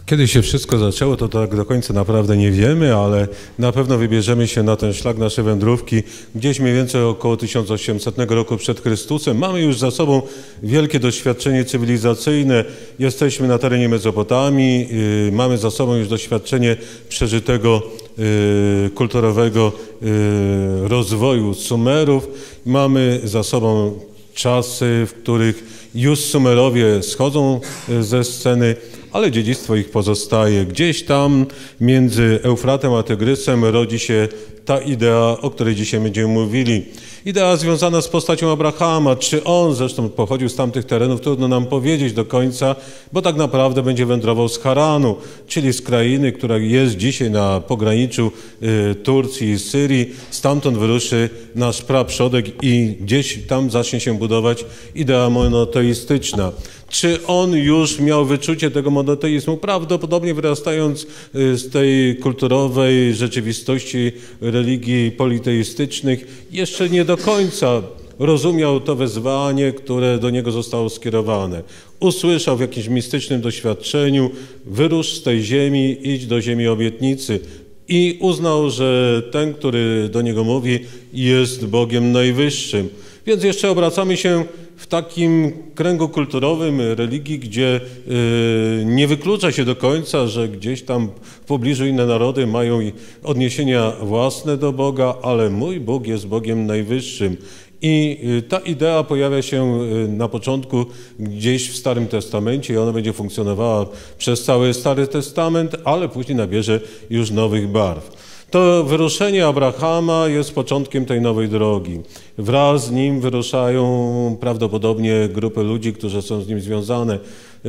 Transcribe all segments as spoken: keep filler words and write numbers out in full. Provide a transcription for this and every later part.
Kiedy się wszystko zaczęło, to tak do końca naprawdę nie wiemy, ale na pewno wybierzemy się na ten szlak naszej wędrówki gdzieś mniej więcej około tysiąc osiemsetnego roku przed Chrystusem. Mamy już za sobą wielkie doświadczenie cywilizacyjne. Jesteśmy na terenie Mezopotamii, yy, mamy za sobą już doświadczenie przeżytego yy, kulturowego yy, rozwoju Sumerów. Mamy za sobą czasy, w których już Sumerowie schodzą ze sceny, ale dziedzictwo ich pozostaje. Gdzieś tam między Eufratem a Tygrysem rodzi się ta idea, o której dzisiaj będziemy mówili. Idea związana z postacią Abrahama. Czy on zresztą pochodził z tamtych terenów, trudno nam powiedzieć do końca, bo tak naprawdę będzie wędrował z Haranu, czyli z krainy, która jest dzisiaj na pograniczu y, Turcji i Syrii. Stamtąd wyruszy nasz praprzodek i gdzieś tam zacznie się budować idea monoteistyczna. Czy on już miał wyczucie tego monoteizmu? Prawdopodobnie wyrastając z tej kulturowej rzeczywistości religii politeistycznych, jeszcze nie do końca rozumiał to wezwanie, które do niego zostało skierowane. Usłyszał w jakimś mistycznym doświadczeniu: wyrusz z tej ziemi, idź do ziemi obietnicy. I uznał, że ten, który do niego mówi, jest Bogiem Najwyższym. Więc jeszcze obracamy się w takim kręgu kulturowym religii, gdzie y, nie wyklucza się do końca, że gdzieś tam w pobliżu inne narody mają odniesienia własne do Boga, ale mój Bóg jest Bogiem Najwyższym. I ta idea pojawia się na początku gdzieś w Starym Testamencie i ona będzie funkcjonowała przez cały Stary Testament, ale później nabierze już nowych barw. To wyruszenie Abrahama jest początkiem tej nowej drogi. Wraz z nim wyruszają prawdopodobnie grupy ludzi, którzy są z nim związane.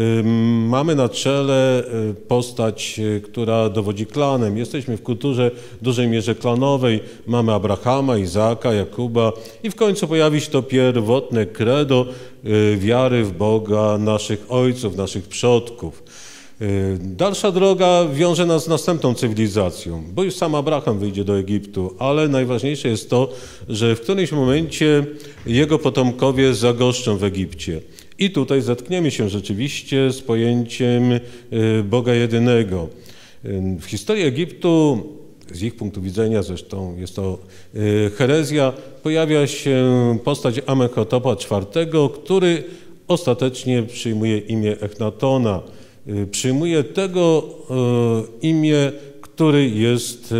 Mamy na czele postać, która dowodzi klanem. Jesteśmy w kulturze w dużej mierze klanowej. Mamy Abrahama, Izaaka, Jakuba i w końcu pojawi się to pierwotne credo wiary w Boga naszych ojców, naszych przodków. Dalsza droga wiąże nas z następną cywilizacją, bo już sam Abraham wyjdzie do Egiptu, ale najważniejsze jest to, że w którymś momencie jego potomkowie zagoszczą w Egipcie. I tutaj zetkniemy się rzeczywiście z pojęciem Boga jedynego. W historii Egiptu, z ich punktu widzenia zresztą jest to herezja, pojawia się postać Amenhotepa czwartego, który ostatecznie przyjmuje imię Echnatona. Przyjmuje tego e, imię, który jest e,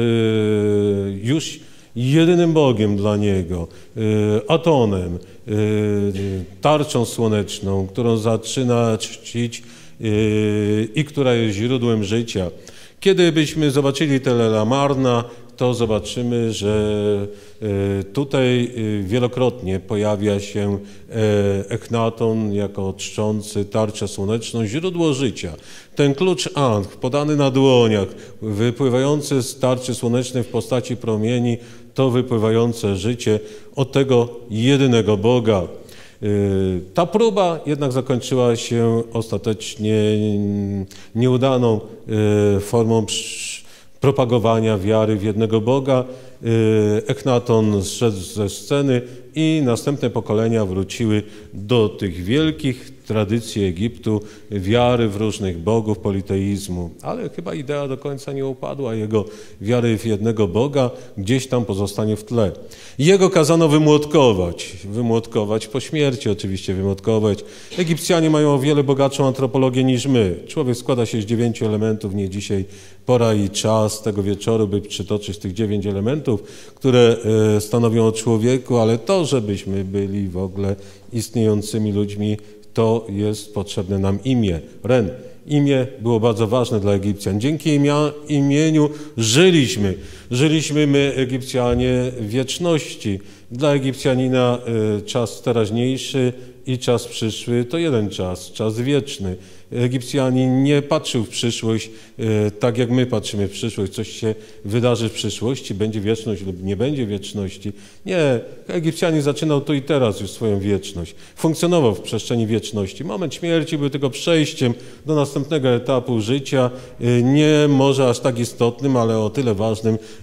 już jedynym Bogiem dla niego, e, Atonem, e, tarczą słoneczną, którą zaczyna czcić e, i która jest źródłem życia. Kiedy byśmy zobaczyli Telelamarna, to zobaczymy, że tutaj wielokrotnie pojawia się Echnaton jako czczący tarczę słoneczną, źródło życia. Ten klucz Ankh, podany na dłoniach, wypływający z tarczy słonecznej w postaci promieni, to wypływające życie od tego jedynego Boga. Ta próba jednak zakończyła się ostatecznie nieudaną formą propagowania wiary w jednego Boga. Echnaton zszedł ze sceny i następne pokolenia wróciły do tych wielkich tradycji Egiptu, wiary w różnych bogów, politeizmu. Ale chyba idea do końca nie upadła. Jego wiary w jednego Boga gdzieś tam pozostanie w tle. Jego kazano wymłotkować. Wymłotkować po śmierci oczywiście, wymłotkować. Egipcjanie mają o wiele bogatszą antropologię niż my. Człowiek składa się z dziewięciu elementów. Nie dzisiaj pora i czas tego wieczoru, by przytoczyć tych dziewięć elementów, które stanowią o człowieku, ale to, żebyśmy byli w ogóle istniejącymi ludźmi, to jest potrzebne nam imię, Ren. Imię było bardzo ważne dla Egipcjan. Dzięki imia, imieniu żyliśmy. Żyliśmy my, Egipcjanie, w wieczności. Dla Egipcjanina y, czas teraźniejszy i czas przyszły to jeden czas, czas wieczny. Egipcjanin nie patrzył w przyszłość e, tak, jak my patrzymy w przyszłość. Coś się wydarzy w przyszłości, będzie wieczność lub nie będzie wieczności. Nie, Egipcjanin zaczynał tu i teraz już swoją wieczność. Funkcjonował w przestrzeni wieczności. Moment śmierci był tylko przejściem do następnego etapu życia. E, nie może aż tak istotnym, ale o tyle ważnym,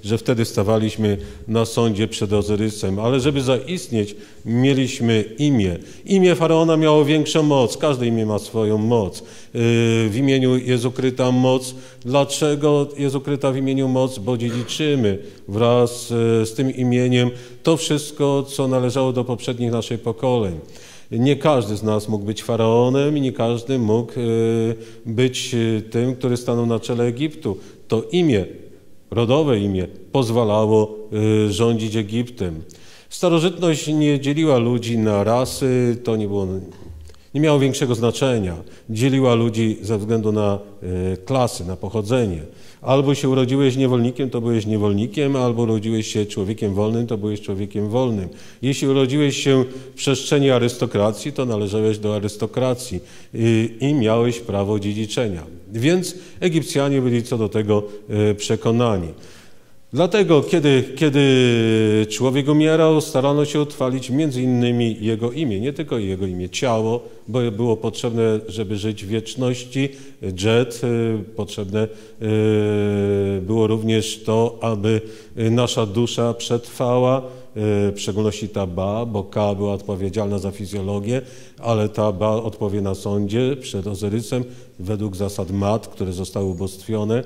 że wtedy stawaliśmy na sądzie przed Ozyrysem, ale żeby zaistnieć, mieliśmy imię. Imię Faraona miało większą moc, każde imię ma swoją moc. W imieniu jest ukryta moc. Dlaczego jest ukryta w imieniu moc? Bo dziedziczymy wraz z tym imieniem to wszystko, co należało do poprzednich naszych pokoleń. Nie każdy z nas mógł być faraonem i nie każdy mógł być tym, który stanął na czele Egiptu. To imię, rodowe imię, pozwalało rządzić Egiptem. Starożytność nie dzieliła ludzi na rasy, to nie było, nie miało większego znaczenia. Dzieliła ludzi ze względu na klasy, na pochodzenie. Albo się urodziłeś niewolnikiem, to byłeś niewolnikiem, albo urodziłeś się człowiekiem wolnym, to byłeś człowiekiem wolnym. Jeśli urodziłeś się w przestrzeni arystokracji, to należałeś do arystokracji i, i miałeś prawo dziedziczenia. Więc Egipcjanie byli co do tego przekonani. Dlatego, kiedy, kiedy człowiek umierał, starano się utrwalić między innymi jego imię, nie tylko jego imię, ciało, bo było potrzebne, żeby żyć w wieczności, dżet, potrzebne było również to, aby nasza dusza przetrwała, w szczególności ta Ba, bo Ka była odpowiedzialna za fizjologię, ale ta Ba odpowie na sądzie przed Ozyrysem według zasad mat, które zostały ubóstwione.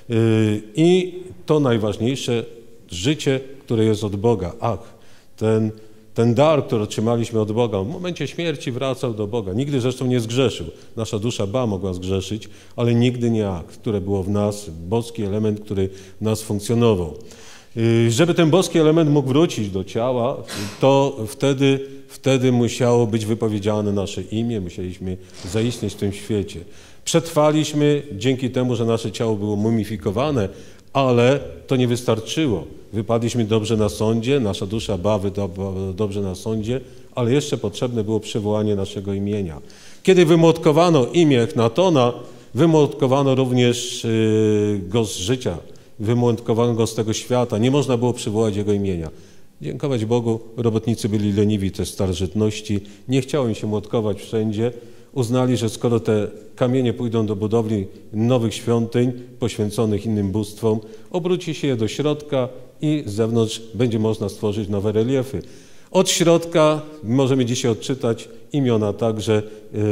I to najważniejsze, życie, które jest od Boga. Ach, ten, ten dar, który otrzymaliśmy od Boga, w momencie śmierci wracał do Boga. Nigdy zresztą nie zgrzeszył. Nasza dusza Ba mogła zgrzeszyć, ale nigdy nie akt, które było w nas, boski element, który w nas funkcjonował. Żeby ten boski element mógł wrócić do ciała, to wtedy, wtedy musiało być wypowiedziane nasze imię, musieliśmy zaistnieć w tym świecie. Przetrwaliśmy dzięki temu, że nasze ciało było mumifikowane, ale to nie wystarczyło. Wypadliśmy dobrze na sądzie, nasza dusza Ba wypadła dobrze na sądzie, ale jeszcze potrzebne było przywołanie naszego imienia. Kiedy wymłotkowano imię Echnatona, wymłotkowano również go z życia, wymłotkowano go z tego świata. Nie można było przywołać jego imienia. Dziękować Bogu, robotnicy byli leniwi też starożytności, nie chciało im się młotkować wszędzie. Uznali, że skoro te kamienie pójdą do budowli nowych świątyń poświęconych innym bóstwom, obróci się je do środka i z zewnątrz będzie można stworzyć nowe reliefy. Od środka możemy dzisiaj odczytać imiona także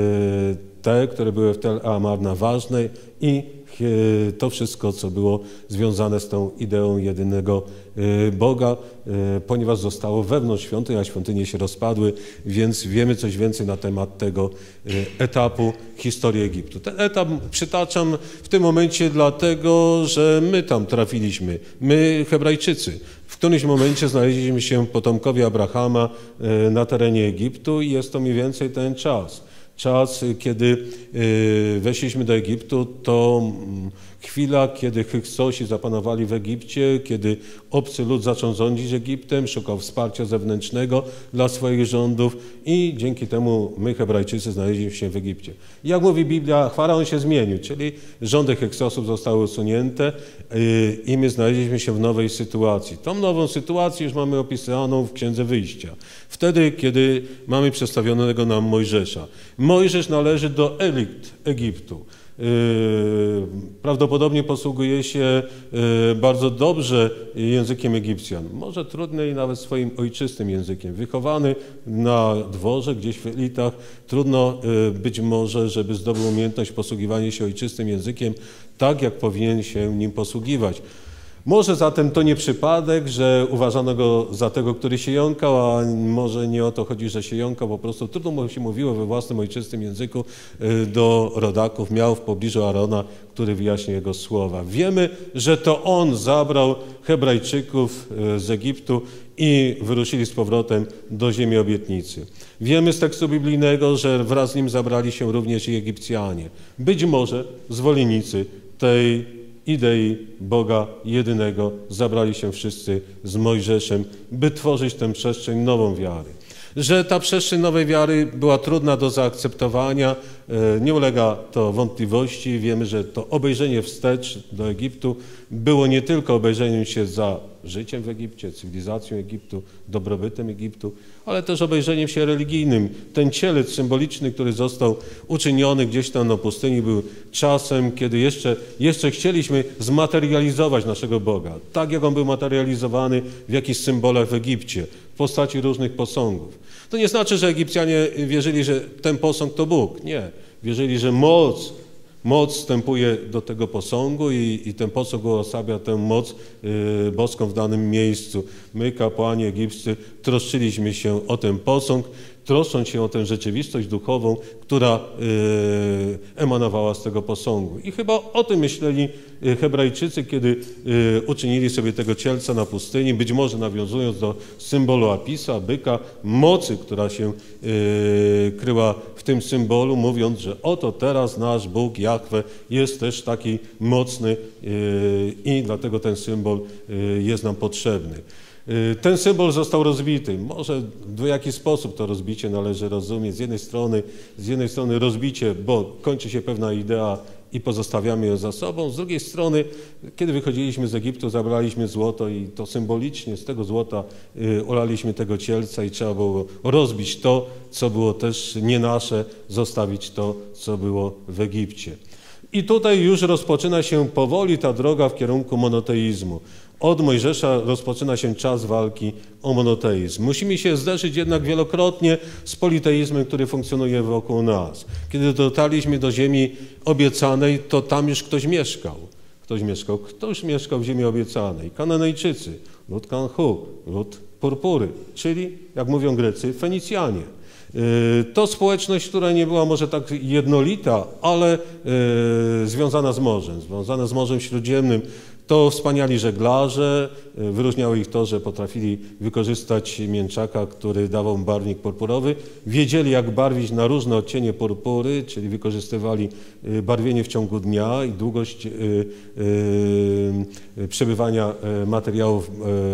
te, które były w Tel Amarna ważne i to wszystko, co było związane z tą ideą jedynego Boga, ponieważ zostało wewnątrz świątyń, a świątynie się rozpadły, więc wiemy coś więcej na temat tego etapu historii Egiptu. Ten etap przytaczam w tym momencie dlatego, że my tam trafiliśmy, my Hebrajczycy. W którymś momencie znaleźliśmy się potomkowie Abrahama na terenie Egiptu i jest to mniej więcej ten czas. Czas, kiedy weszliśmy do Egiptu, to chwila, kiedy Hyksosi zapanowali w Egipcie, kiedy obcy lud zaczął rządzić Egiptem, szukał wsparcia zewnętrznego dla swoich rządów i dzięki temu my, Hebrajczycy, znaleźliśmy się w Egipcie. Jak mówi Biblia, faraon się zmienił, czyli rządy Hyksosów zostały usunięte i my znaleźliśmy się w nowej sytuacji. Tą nową sytuację już mamy opisaną w Księdze Wyjścia. Wtedy, kiedy mamy przedstawionego nam Mojżesza. Mojżesz należy do elit Egiptu. Prawdopodobnie posługuje się bardzo dobrze językiem Egipcjan. Może trudniej nawet swoim ojczystym językiem. Wychowany na dworze, gdzieś w elitach, trudno być może, żeby zdobył umiejętność posługiwania się ojczystym językiem tak, jak powinien się nim posługiwać. Może zatem to nie przypadek, że uważano go za tego, który się jąkał, a może nie o to chodzi, że się jąkał, po prostu trudno mu się mówiło we własnym ojczystym języku do rodaków. Miał w pobliżu Arona, który wyjaśnił jego słowa. Wiemy, że to on zabrał Hebrajczyków z Egiptu i wyruszyli z powrotem do ziemi obietnicy. Wiemy z tekstu biblijnego, że wraz z nim zabrali się również i Egipcjanie. Być może zwolennicy tej idei Boga jedynego zabrali się wszyscy z Mojżeszem, by tworzyć tę przestrzeń nową wiary. Że ta przestrzeń nowej wiary była trudna do zaakceptowania, nie ulega to wątpliwości. Wiemy, że to obejrzenie wstecz do Egiptu było nie tylko obejrzeniem się za życiem w Egipcie, cywilizacją Egiptu, dobrobytem Egiptu, ale też obejrzeniem się religijnym. Ten cielec symboliczny, który został uczyniony gdzieś tam na pustyni, był czasem, kiedy jeszcze, jeszcze chcieliśmy zmaterializować naszego Boga, tak jak On był materializowany w jakichś symbolach w Egipcie, w postaci różnych posągów. To nie znaczy, że Egipcjanie wierzyli, że ten posąg to Bóg. Nie. Wierzyli, że moc Moc wstępuje do tego posągu i, i ten posąg uosabia tę moc y, boską w danym miejscu. My, kapłani egipscy, troszczyliśmy się o ten posąg, troszcząc się o tę rzeczywistość duchową, która y, emanowała z tego posągu. I chyba o tym myśleli Hebrajczycy, kiedy y, uczynili sobie tego cielca na pustyni, być może nawiązując do symbolu Apisa, byka, mocy, która się y, kryła w tym symbolu, mówiąc, że oto teraz nasz Bóg, Jahwe, jest też taki mocny y, i dlatego ten symbol y, jest nam potrzebny. Ten symbol został rozbity. Może w dwojaki sposób to rozbicie należy rozumieć. Z jednej strony, z jednej strony rozbicie, bo kończy się pewna idea i pozostawiamy ją za sobą. Z drugiej strony, kiedy wychodziliśmy z Egiptu, zabraliśmy złoto i to symbolicznie z tego złota y, olaliśmy tego cielca i trzeba było rozbić to, co było też nie nasze, zostawić to, co było w Egipcie. I tutaj już rozpoczyna się powoli ta droga w kierunku monoteizmu. Od Mojżesza rozpoczyna się czas walki o monoteizm. Musimy się zderzyć jednak wielokrotnie z politeizmem, który funkcjonuje wokół nas. Kiedy dotarliśmy do ziemi obiecanej, to tam już ktoś mieszkał. Ktoś mieszkał, kto już mieszkał w ziemi obiecanej? Kananejczycy, lud Kanchu, lud Purpury, czyli, jak mówią Grecy, Fenicjanie. To społeczność, która nie była może tak jednolita, ale związana z morzem, związana z Morzem Śródziemnym. To wspaniali żeglarze, wyróżniało ich to, że potrafili wykorzystać mięczaka, który dawał barwnik purpurowy. Wiedzieli, jak barwić na różne odcienie purpury, czyli wykorzystywali barwienie w ciągu dnia i długość przebywania materiałów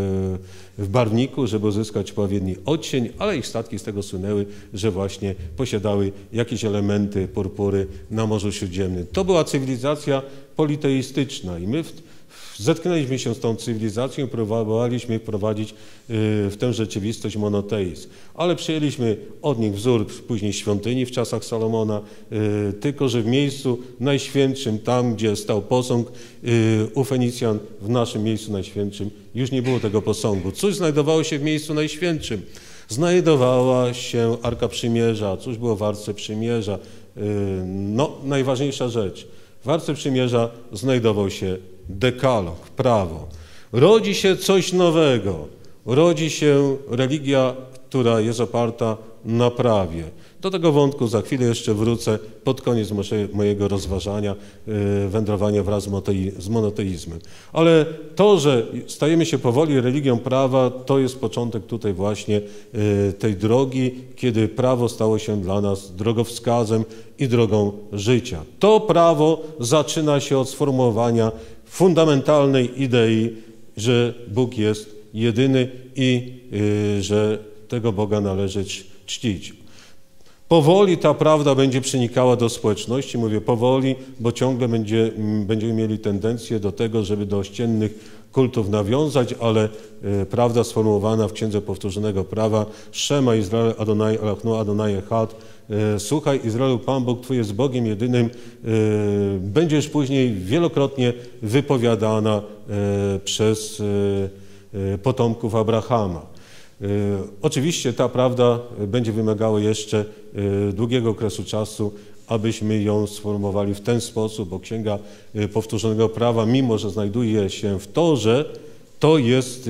w barwniku, żeby uzyskać odpowiedni odcień, ale ich statki z tego słynęły, że właśnie posiadały jakieś elementy purpury na Morzu Śródziemnym. To była cywilizacja politeistyczna i my w zetknęliśmy się z tą cywilizacją, próbowaliśmy wprowadzić w tę rzeczywistość monoteizm. Ale przyjęliśmy od nich wzór później świątyni w czasach Salomona, tylko że w miejscu najświętszym, tam gdzie stał posąg u Fenicjan, w naszym miejscu najświętszym już nie było tego posągu. Cóż znajdowało się w miejscu najświętszym? Znajdowała się Arka Przymierza. Cóż było w Arce Przymierza? No, najważniejsza rzecz. W Arce Przymierza znajdował się dekalog, prawo. Rodzi się coś nowego. Rodzi się religia, która jest oparta na prawie. Do tego wątku za chwilę jeszcze wrócę pod koniec mojego rozważania, wędrowania wraz z monoteizmem. Ale to, że stajemy się powoli religią prawa, to jest początek tutaj właśnie tej drogi, kiedy prawo stało się dla nas drogowskazem i drogą życia. To prawo zaczyna się od sformułowania fundamentalnej idei, że Bóg jest jedyny i y, że tego Boga należy czcić. Powoli ta prawda będzie przenikała do społeczności, mówię powoli, bo ciągle będzie, będziemy mieli tendencję do tego, żeby do ościennych kultów nawiązać, ale y, prawda sformułowana w Księdze Powtórzonego Prawa, Szema Izrael Adonai Eloheinu Adonai Echad, słuchaj Izraelu, Pan Bóg Twój jest Bogiem jedynym, będzie już później wielokrotnie wypowiadana przez potomków Abrahama. Oczywiście ta prawda będzie wymagała jeszcze długiego okresu czasu, abyśmy ją sformułowali w ten sposób, bo Księga Powtórzonego Prawa, mimo że znajduje się w Torze, to jest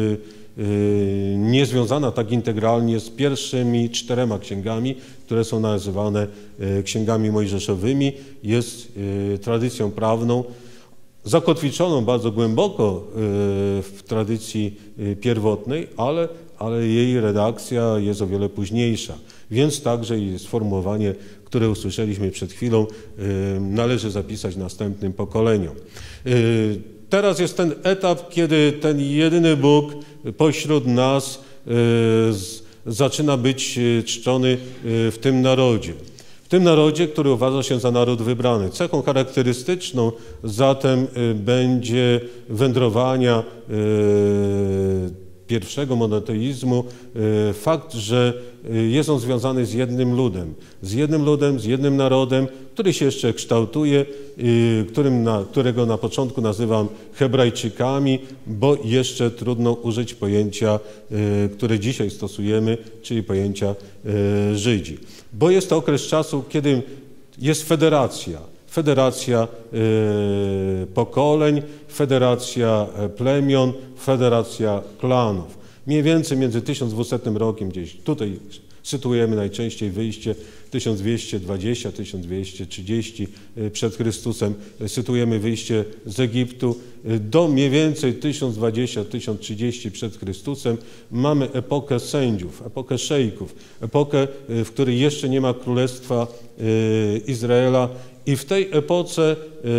niezwiązana tak integralnie z pierwszymi czterema księgami, które są nazywane księgami mojżeszowymi. Jest tradycją prawną, zakotwiczoną bardzo głęboko w tradycji pierwotnej, ale, ale jej redakcja jest o wiele późniejsza. Więc także i sformułowanie, które usłyszeliśmy przed chwilą, należy zapisać następnym pokoleniom. Teraz jest ten etap, kiedy ten jedyny Bóg pośród nas zaczyna być czczony w tym narodzie. W tym narodzie, który uważa się za naród wybrany. Cechą charakterystyczną zatem będzie wędrowania pierwszego monoteizmu fakt, że jest on związany z jednym ludem, z jednym ludem, z jednym narodem, który się jeszcze kształtuje, którym na, którego na początku nazywam Hebrajczykami, bo jeszcze trudno użyć pojęcia, które dzisiaj stosujemy, czyli pojęcia Żydzi. Bo jest to okres czasu, kiedy jest federacja, federacja pokoleń, federacja plemion, federacja klanów. Mniej więcej między tysiąc dwusetnym rokiem, gdzieś tutaj sytuujemy najczęściej wyjście tysiąc dwieście dwadzieścia do tysiąc dwieście trzydzieści przed Chrystusem, sytuujemy wyjście z Egiptu, do mniej więcej tysiąc dwadzieścia do tysiąc trzydzieści przed Chrystusem mamy epokę sędziów, epokę szejków, epokę, w której jeszcze nie ma Królestwa Izraela i w tej epoce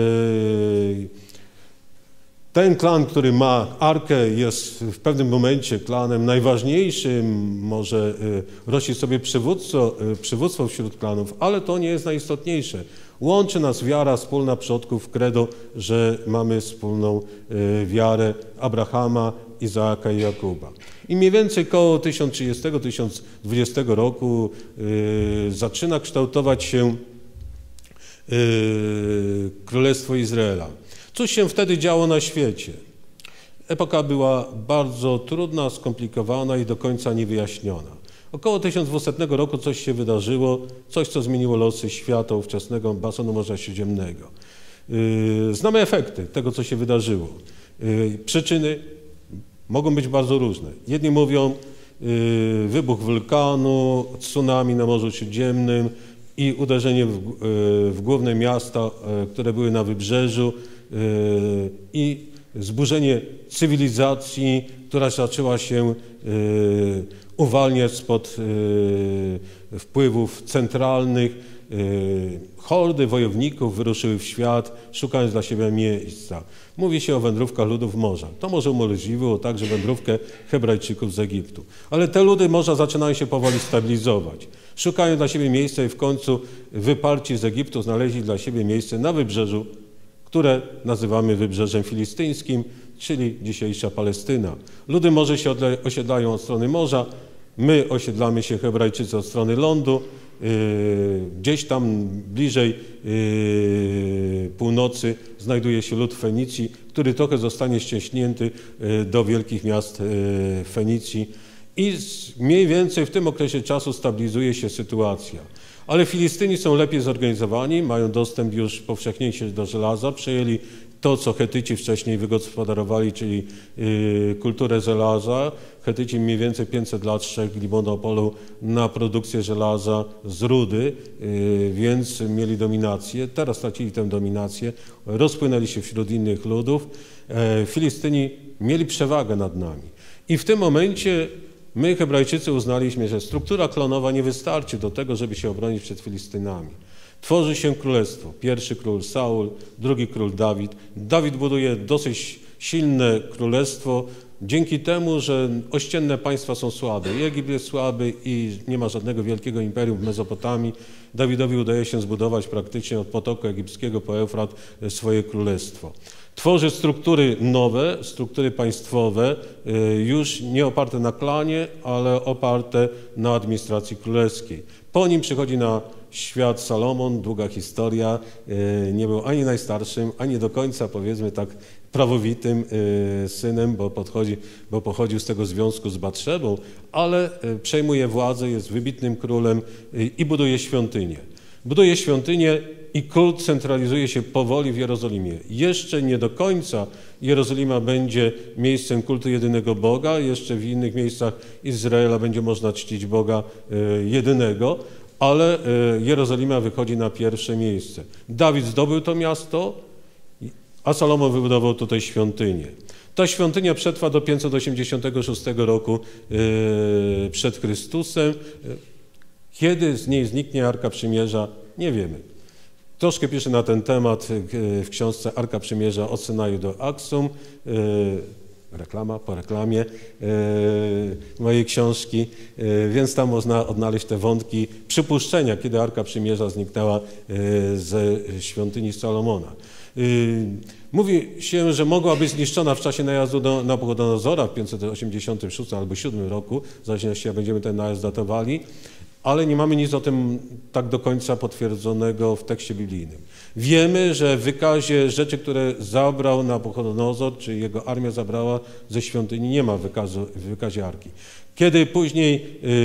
ten klan, który ma arkę, jest w pewnym momencie klanem najważniejszym, może rości sobie przywództwo, przywództwo wśród klanów, ale to nie jest najistotniejsze. Łączy nas wiara wspólna przodków credo, że mamy wspólną wiarę Abrahama, Izaaka i Jakuba. I mniej więcej koło tysiąc trzydziestego do tysiąc dwudziestego roku zaczyna kształtować się Królestwo Izraela. Cóż się wtedy działo na świecie? Epoka była bardzo trudna, skomplikowana i do końca niewyjaśniona. Około tysiąc dwusetnego roku coś się wydarzyło, coś, co zmieniło losy świata ówczesnego basenu Morza Śródziemnego. Znamy efekty tego, co się wydarzyło. Przyczyny mogą być bardzo różne. Jedni mówią wybuch wulkanu, tsunami na Morzu Śródziemnym i uderzenie w, w główne miasta, które były na wybrzeżu, i zburzenie cywilizacji, która zaczęła się uwalniać spod wpływów centralnych. Hordy wojowników wyruszyły w świat, szukając dla siebie miejsca. Mówi się o wędrówkach ludów morza. To może umożliwiło także wędrówkę Hebrajczyków z Egiptu. Ale te ludy morza zaczynają się powoli stabilizować. Szukają dla siebie miejsca i w końcu wyparci z Egiptu znaleźli dla siebie miejsce na wybrzeżu, które nazywamy wybrzeżem filistyńskim, czyli dzisiejsza Palestyna. Ludy morze się osiedlają od strony morza, my osiedlamy się Hebrajczycy od strony lądu, gdzieś tam bliżej północy znajduje się lud Fenicji, który trochę zostanie ścieśnięty do wielkich miast Fenicji i mniej więcej w tym okresie czasu stabilizuje się sytuacja. Ale Filistyni są lepiej zorganizowani, mają dostęp już powszechniejszy do żelaza, przejęli to, co Chetyci wcześniej wygospodarowali, czyli y, kulturę żelaza. Chetyci mniej więcej pięćset lat strzegli monopolu na produkcję żelaza z rudy, y, więc mieli dominację. Teraz stracili tę dominację, rozpłynęli się wśród innych ludów. E, Filistyni mieli przewagę nad nami. I w tym momencie my, Hebrajczycy, uznaliśmy, że struktura klonowa nie wystarczy do tego, żeby się obronić przed Filistynami. Tworzy się królestwo. Pierwszy król Saul, drugi król Dawid. Dawid buduje dosyć silne królestwo dzięki temu, że ościenne państwa są słabe. I Egipt jest słaby i nie ma żadnego wielkiego imperium w Mezopotamii. Dawidowi udaje się zbudować praktycznie od potoku egipskiego po Eufrat swoje królestwo. Tworzy struktury nowe, struktury państwowe, już nie oparte na klanie, ale oparte na administracji królewskiej. Po nim przychodzi na świat Salomon, długa historia, nie był ani najstarszym, ani do końca, powiedzmy tak, prawowitym synem, bo, podchodzi, bo pochodził z tego związku z Batszebą, ale przejmuje władzę, jest wybitnym królem i buduje świątynię. Buduje świątynię i kult centralizuje się powoli w Jerozolimie. Jeszcze nie do końca Jerozolima będzie miejscem kultu jedynego Boga, jeszcze w innych miejscach Izraela będzie można czcić Boga jedynego, ale Jerozolima wychodzi na pierwsze miejsce. Dawid zdobył to miasto, a Salomon wybudował tutaj świątynię. Ta świątynia przetrwa do pięćset osiemdziesiątego szóstego roku przed Chrystusem. Kiedy z niej zniknie Arka Przymierza, nie wiemy. Troszkę piszę na ten temat w książce Arka Przymierza od Synaju do Aksum. reklama po reklamie mojej książki, więc tam można odnaleźć te wątki przypuszczenia, kiedy Arka Przymierza zniknęła ze świątyni Salomona. Mówi się, że mogła być zniszczona w czasie najazdu do Nabuchodonozora w pięćset osiemdziesiątym szóstym albo siódmym roku, w zależności jak będziemy ten najazd datowali, ale nie mamy nic o tym tak do końca potwierdzonego w tekście biblijnym. Wiemy, że w wykazie rzeczy, które zabrał Nabuchodonozor, czy jego armia zabrała ze świątyni, nie ma wykazu, w wykazie Arki. Kiedy później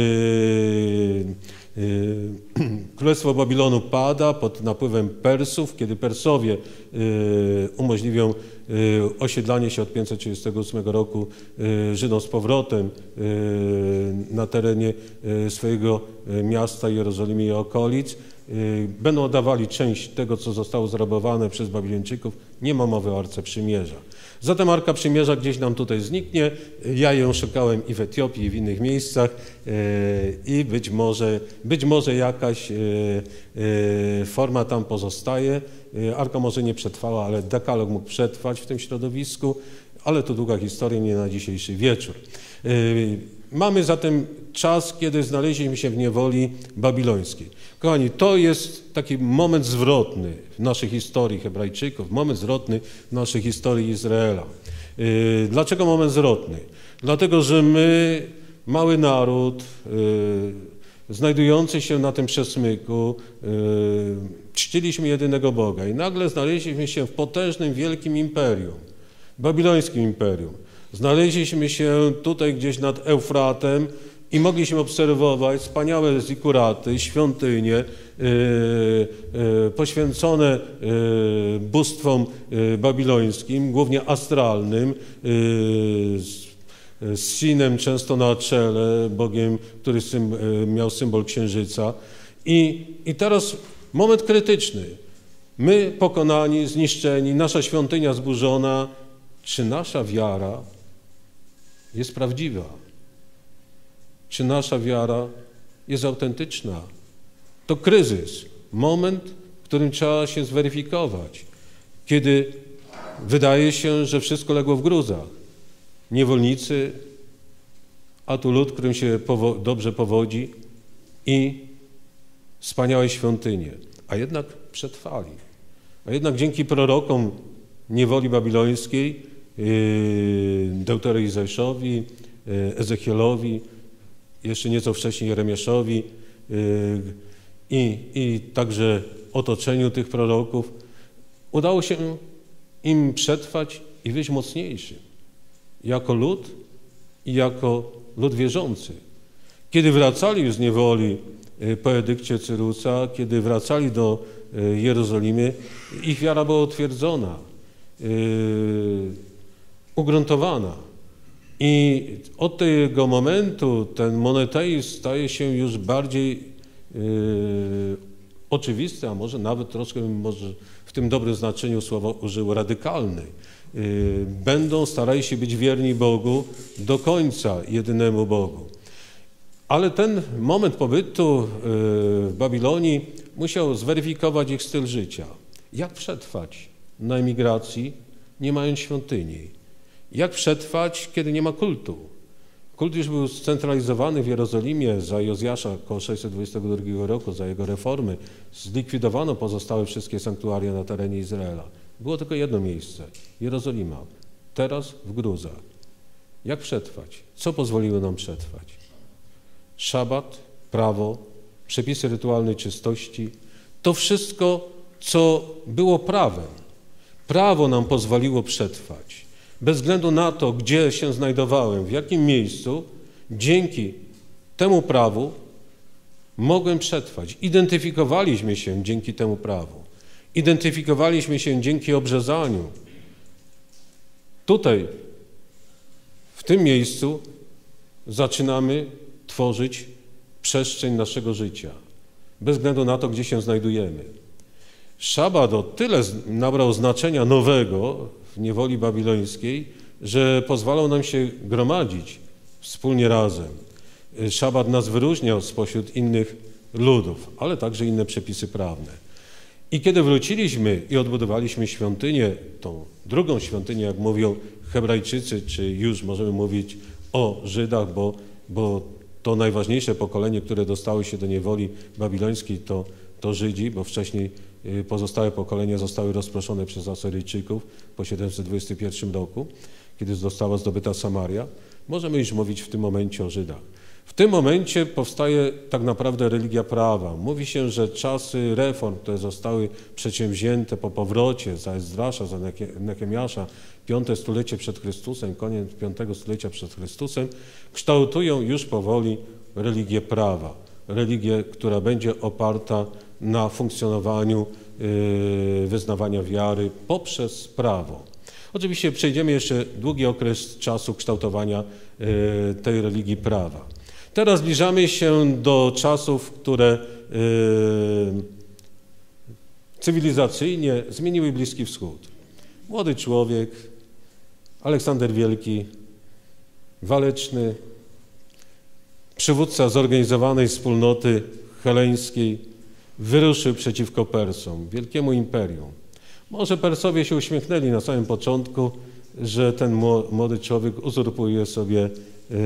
yy, yy, Królestwo Babilonu pada pod napływem Persów, kiedy Persowie yy, umożliwią yy, osiedlanie się od pięćset trzydziestego ósmego roku yy, Żydom z powrotem yy, na terenie yy, swojego yy, miasta Jerozolimy i okolic, yy, będą oddawali część tego, co zostało zrabowane przez Babilończyków, nie ma mowy o Arce Przymierza. Zatem Arka Przymierza gdzieś nam tutaj zniknie. Ja ją szukałem i w Etiopii, i w innych miejscach i być może, być może jakaś forma tam pozostaje. Arka może nie przetrwała, ale dekalog mógł przetrwać w tym środowisku, ale to długa historia, nie na dzisiejszy wieczór. Mamy zatem czas, kiedy znaleźliśmy się w niewoli babilońskiej. Kochani, to jest taki moment zwrotny w naszej historii Hebrajczyków, moment zwrotny w naszej historii Izraela. Dlaczego moment zwrotny? Dlatego, że my, mały naród, znajdujący się na tym przesmyku, czciliśmy jedynego Boga i nagle znaleźliśmy się w potężnym, wielkim imperium, babilońskim imperium. Znaleźliśmy się tutaj gdzieś nad Eufratem i mogliśmy obserwować wspaniałe zikuraty, świątynie yy, yy, poświęcone yy, bóstwom yy, babilońskim, głównie astralnym, yy, z, z Sinem często na czele, Bogiem, który sym, yy, miał symbol księżyca. I, I teraz moment krytyczny. My pokonani, zniszczeni, nasza świątynia zburzona. Czy nasza wiara jest prawdziwa? Czy nasza wiara jest autentyczna? To kryzys, moment, w którym trzeba się zweryfikować, kiedy wydaje się, że wszystko legło w gruzach. Niewolnicy, a tu lud, którym się powo dobrze powodzi i wspaniałe świątynie, a jednak przetrwali. A jednak dzięki prorokom niewoli babilońskiej, Deuteroizajszowi, Ezechielowi, jeszcze nieco wcześniej Jeremiaszowi i, i także otoczeniu tych proroków, udało się im przetrwać i wyjść mocniejszym jako lud i jako lud wierzący. Kiedy wracali już z niewoli po edykcie Cyrusa, kiedy wracali do Jerozolimy, ich wiara była utwierdzona, ugruntowana. I od tego momentu ten monoteizm staje się już bardziej yy, oczywisty, a może nawet troszkę, może w tym dobrym znaczeniu słowa użył, radykalny. Yy, będą starali się być wierni Bogu do końca, jedynemu Bogu. Ale ten moment pobytu yy, w Babilonii musiał zweryfikować ich styl życia. Jak przetrwać na emigracji, nie mając świątyni? Jak przetrwać, kiedy nie ma kultu? Kult już był scentralizowany w Jerozolimie za Jozjasza około sześćset dwudziestego drugiego roku, za jego reformy. Zlikwidowano pozostałe wszystkie sanktuaria na terenie Izraela. Było tylko jedno miejsce, Jerozolima. Teraz w gruzach. Jak przetrwać? Co pozwoliło nam przetrwać? Szabat, prawo, przepisy rytualnej czystości, to wszystko, co było prawem. Prawo nam pozwoliło przetrwać. Bez względu na to, gdzie się znajdowałem, w jakim miejscu, dzięki temu prawu mogłem przetrwać. Identyfikowaliśmy się dzięki temu prawu. Identyfikowaliśmy się dzięki obrzezaniu. Tutaj, w tym miejscu zaczynamy tworzyć przestrzeń naszego życia. Bez względu na to, gdzie się znajdujemy. Szabat o tyle nabrał znaczenia nowego w niewoli babilońskiej, że pozwalał nam się gromadzić wspólnie razem. Szabat nas wyróżniał spośród innych ludów, ale także inne przepisy prawne. I kiedy wróciliśmy i odbudowaliśmy świątynię, tą drugą świątynię, jak mówią Hebrajczycy, czy już możemy mówić o Żydach, bo, bo to najważniejsze pokolenie, które dostało się do niewoli babilońskiej, to, to Żydzi, bo wcześniej pozostałe pokolenia zostały rozproszone przez Asyryjczyków po siedemset dwudziestym pierwszym roku, kiedy została zdobyta Samaria. Możemy już mówić w tym momencie o Żydach. W tym momencie powstaje tak naprawdę religia prawa. Mówi się, że czasy reform, które zostały przedsięwzięte po powrocie za Ezdrasza, za Nehemiasza, piąte stulecie przed Chrystusem, koniec piątego stulecia przed Chrystusem, kształtują już powoli religię prawa. Religię, która będzie oparta na funkcjonowaniu yy, wyznawania wiary poprzez prawo. Oczywiście przejdziemy jeszcze długi okres czasu kształtowania yy, tej religii prawa. Teraz zbliżamy się do czasów, które yy, cywilizacyjnie zmieniły Bliski Wschód. Młody człowiek, Aleksander Wielki, waleczny, przywódca zorganizowanej wspólnoty heleńskiej, wyruszył przeciwko Persom, wielkiemu imperium. Może Persowie się uśmiechnęli na samym początku, że ten młody człowiek uzurpuje sobie yy,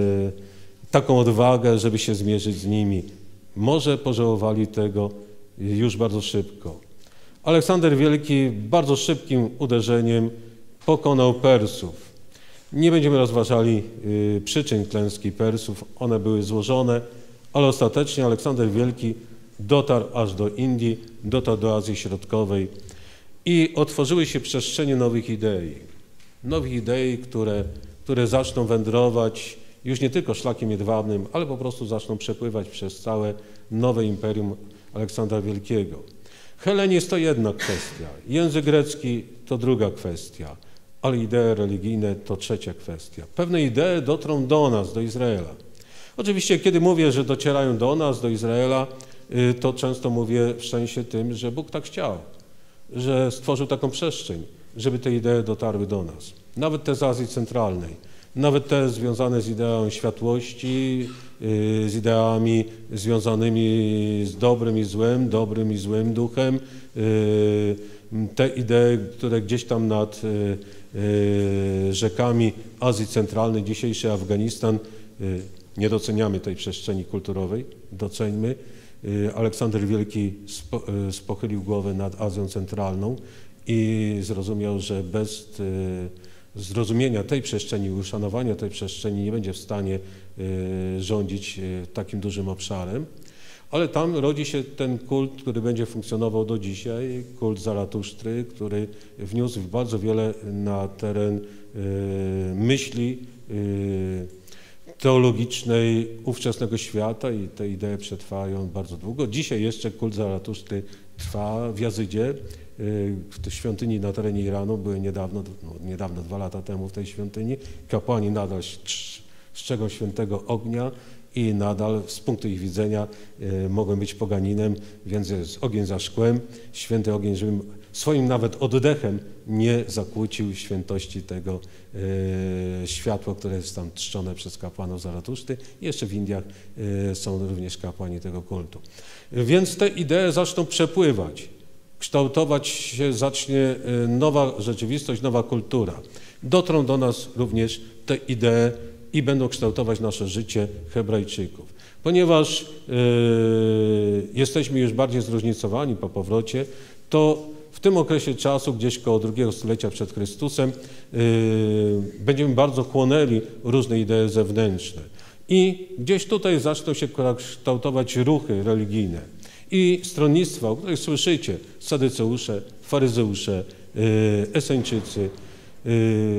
taką odwagę, żeby się zmierzyć z nimi. Może pożałowali tego już bardzo szybko. Aleksander Wielki bardzo szybkim uderzeniem pokonał Persów. Nie będziemy rozważali y, przyczyn klęski Persów, one były złożone, ale ostatecznie Aleksander Wielki dotarł aż do Indii, dotarł do Azji Środkowej i otworzyły się przestrzenie nowych idei. Nowych idei, które, które zaczną wędrować już nie tylko szlakiem jedwabnym, ale po prostu zaczną przepływać przez całe nowe imperium Aleksandra Wielkiego. Helenizm to jedna kwestia, język grecki to druga kwestia, ale idee religijne to trzecia kwestia. Pewne idee dotrą do nas, do Izraela. Oczywiście, kiedy mówię, że docierają do nas, do Izraela, to często mówię w sensie tym, że Bóg tak chciał, że stworzył taką przestrzeń, żeby te idee dotarły do nas. Nawet te z Azji Centralnej. Nawet te związane z ideą światłości, z ideami związanymi z dobrym i złym, dobrym i złym duchem. Te idee, które gdzieś tam nad rzekami Azji Centralnej, dzisiejszy Afganistan, nie doceniamy tej przestrzeni kulturowej, doceńmy. Aleksander Wielki spochylił głowę nad Azją Centralną i zrozumiał, że bez zrozumienia tej przestrzeni, uszanowania tej przestrzeni nie będzie w stanie y, rządzić y, takim dużym obszarem, ale tam rodzi się ten kult, który będzie funkcjonował do dzisiaj, kult Zaratusztry, który wniósł bardzo wiele na teren y, myśli y, teologicznej ówczesnego świata i te idee przetrwają bardzo długo. Dzisiaj jeszcze kult Zaratusztry trwa w Jazydzie. W świątyni na terenie Iranu były niedawno, no niedawno, dwa lata temu w tej świątyni. Kapłani nadal strzegą świętego ognia i nadal z punktu ich widzenia y, mogą być poganinem, więc jest ogień za szkłem, święty ogień, żeby swoim nawet oddechem nie zakłócił świętości tego y, światła, które jest tam trzczone przez kapłanów Zaratuszty. I jeszcze w Indiach y, są również kapłani tego kultu. Więc te idee zaczną przepływać. Kształtować się zacznie nowa rzeczywistość, nowa kultura. Dotrą do nas również te idee i będą kształtować nasze życie Hebrajczyków. Ponieważ yy, jesteśmy już bardziej zróżnicowani po powrocie, to w tym okresie czasu, gdzieś koło drugiego stulecia przed Chrystusem, yy, będziemy bardzo chłonęli różne idee zewnętrzne. I gdzieś tutaj zaczną się kształtować ruchy religijne. I stronnictwa, o których słyszycie, Sadyceusze, Faryzeusze, yy, Eseńczycy. Yy,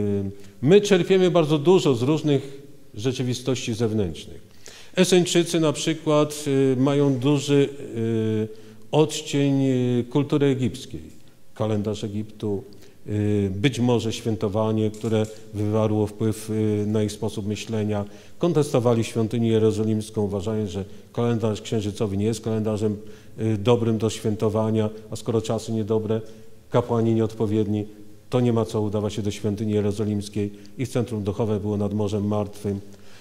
my czerpiemy bardzo dużo z różnych rzeczywistości zewnętrznych. Eseńczycy na przykład yy, mają duży yy, odcień yy, kultury egipskiej. Kalendarz Egiptu, yy, być może świętowanie, które wywarło wpływ yy, na ich sposób myślenia. Kontestowali świątynię jerozolimską, uważając, że kalendarz księżycowy nie jest kalendarzem dobrym do świętowania, a skoro czasy niedobre, kapłani nieodpowiedni, to nie ma co udawać się do świątyni jerozolimskiej. Ich centrum duchowe było nad Morzem Martwym.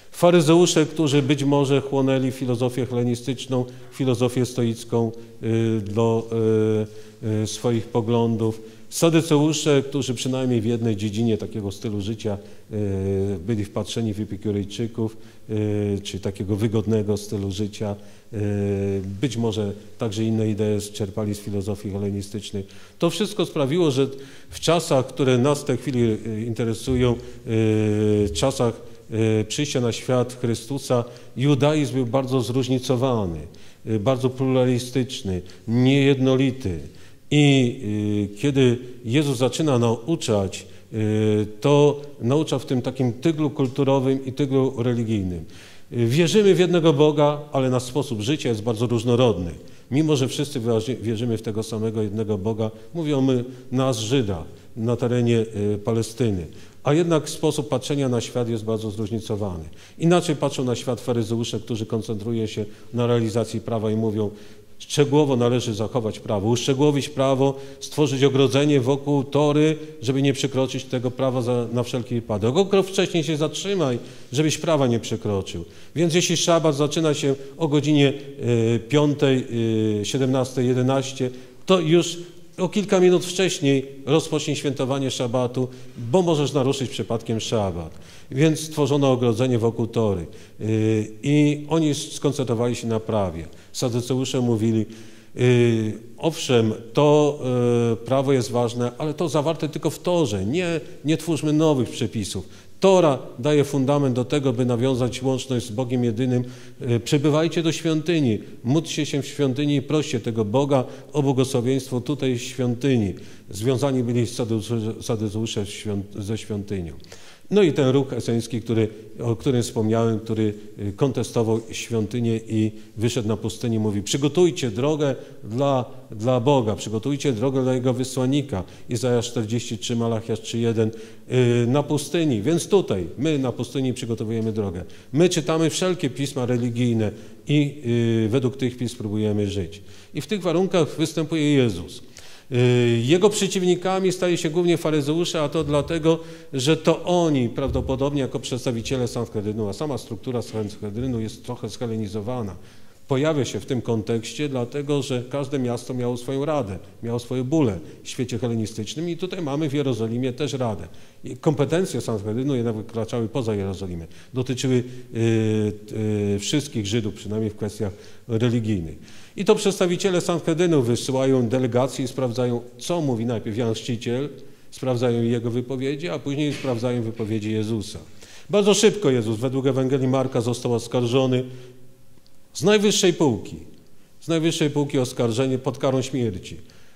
Faryzeusze, którzy być może chłonęli filozofię hellenistyczną, filozofię stoicką do swoich poglądów. Sadyceusze, którzy przynajmniej w jednej dziedzinie takiego stylu życia byli wpatrzeni w Epikurejczyków, czy takiego wygodnego stylu życia. Być może także inne idee czerpali z filozofii hellenistycznej. To wszystko sprawiło, że w czasach, które nas w tej chwili interesują, czasach przyjścia na świat Chrystusa, judaizm był bardzo zróżnicowany, bardzo pluralistyczny, niejednolity. I kiedy Jezus zaczyna nauczać, to naucza w tym takim tyglu kulturowym i tyglu religijnym. Wierzymy w jednego Boga, ale nasz sposób życia jest bardzo różnorodny. Mimo że wszyscy wierzymy w tego samego jednego Boga, mówią my nas, Żyda, na terenie Palestyny. A jednak sposób patrzenia na świat jest bardzo zróżnicowany. Inaczej patrzą na świat faryzeusze, którzy koncentrują się na realizacji prawa i mówią, szczegółowo należy zachować prawo, uszczegółowić prawo, stworzyć ogrodzenie wokół tory, żeby nie przekroczyć tego prawa za, na wszelki wypadek. O krok wcześniej się zatrzymaj, żebyś prawa nie przekroczył. Więc jeśli szabat zaczyna się o godzinie piątej, siedemnastej jedenaście, to już o kilka minut wcześniej rozpocznij świętowanie szabatu, bo możesz naruszyć przypadkiem szabat. Więc stworzono ogrodzenie wokół tory i oni skoncentrowali się na prawie. Sadyceusze mówili, owszem, to prawo jest ważne, ale to zawarte tylko w torze, nie, nie twórzmy nowych przepisów. Tora daje fundament do tego, by nawiązać łączność z Bogiem jedynym. Przybywajcie do świątyni, módlcie się w świątyni i proście tego Boga o błogosławieństwo tutaj w świątyni. Związani byli sadyceusze ze świątynią. No i ten ruch eseński, który, o którym wspomniałem, który kontestował świątynię i wyszedł na pustynię, mówi, przygotujcie drogę dla, dla Boga, przygotujcie drogę dla Jego wysłannika. Izajasz czterdzieści trzy, Malachiasz trzy jeden, na pustyni. Więc tutaj my na pustyni przygotowujemy drogę. My czytamy wszelkie pisma religijne i według tych pism próbujemy żyć. I w tych warunkach występuje Jezus. Jego przeciwnikami staje się głównie faryzeusze, a to dlatego, że to oni prawdopodobnie jako przedstawiciele Sanhedrynu, a sama struktura Sanhedrynu jest trochę schelenizowana, pojawia się w tym kontekście, dlatego że każde miasto miało swoją radę, miało swoje bóle w świecie helenistycznym i tutaj mamy w Jerozolimie też radę. I kompetencje Sanhedrynu jednak wykraczały poza Jerozolimę, dotyczyły y, y, wszystkich Żydów, przynajmniej w kwestiach religijnych. I to przedstawiciele Sanhedrynu wysyłają delegacje i sprawdzają, co mówi najpierw Jan Chrzciciel, sprawdzają jego wypowiedzi, a później sprawdzają wypowiedzi Jezusa. Bardzo szybko Jezus według Ewangelii Marka został oskarżony z najwyższej półki, z najwyższej półki oskarżenie pod karą śmierci.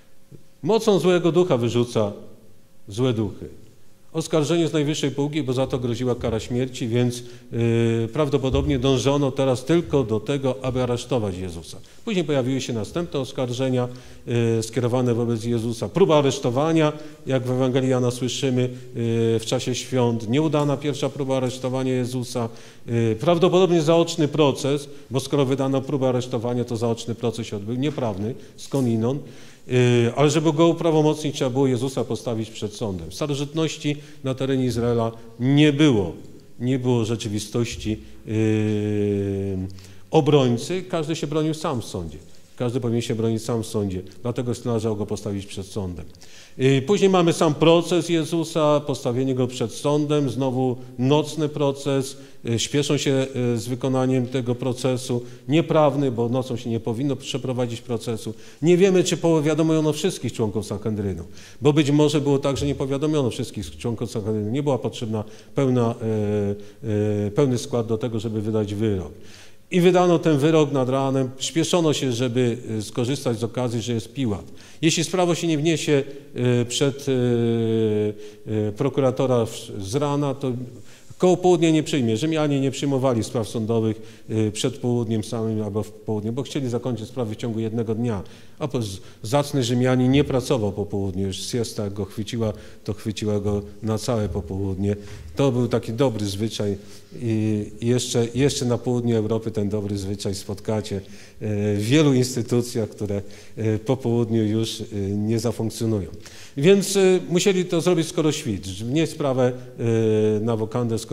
Mocą złego ducha wyrzuca złe duchy. Oskarżenie z najwyższej półki, bo za to groziła kara śmierci, więc yy, prawdopodobnie dążono teraz tylko do tego, aby aresztować Jezusa. Później pojawiły się następne oskarżenia yy, skierowane wobec Jezusa. Próba aresztowania, jak w Ewangelii Jana słyszymy, yy, w czasie świąt. Nieudana pierwsza próba aresztowania Jezusa. Yy, prawdopodobnie zaoczny proces, bo skoro wydano próbę aresztowania, to zaoczny proces się odbył, nieprawny, skądinąd. Ale żeby go uprawomocnić, trzeba było Jezusa postawić przed sądem. W starożytności na terenie Izraela nie było, nie było rzeczywistości yy, obrońcy, każdy się bronił sam w sądzie. Każdy powinien się bronić sam w sądzie, dlatego należało go postawić przed sądem. Później mamy sam proces Jezusa, postawienie go przed sądem, znowu nocny proces, śpieszą się z wykonaniem tego procesu, nieprawny, bo nocą się nie powinno przeprowadzić procesu. Nie wiemy, czy powiadomiono wszystkich członków Sanhedrynu, bo być może było tak, że nie powiadomiono wszystkich członków Sanhedrynu, nie była potrzebna pełna, pełny skład do tego, żeby wydać wyrok. I wydano ten wyrok nad ranem, śpieszono się, żeby skorzystać z okazji, że jest Piłat. Jeśli sprawa się nie wniesie przed prokuratora z rana, to koło południa nie przyjmie. Rzymianie nie przyjmowali spraw sądowych przed południem samym albo w południe, bo chcieli zakończyć sprawy w ciągu jednego dnia. A zacny Rzymianin nie pracował po południu, już siesta go chwyciła, to chwyciła go na całe popołudnie. To był taki dobry zwyczaj i jeszcze, jeszcze na południu Europy ten dobry zwyczaj spotkacie w wielu instytucjach, które po południu już nie zafunkcjonują. Więc musieli to zrobić skoro świt, wnieść sprawę na wokandę, skoro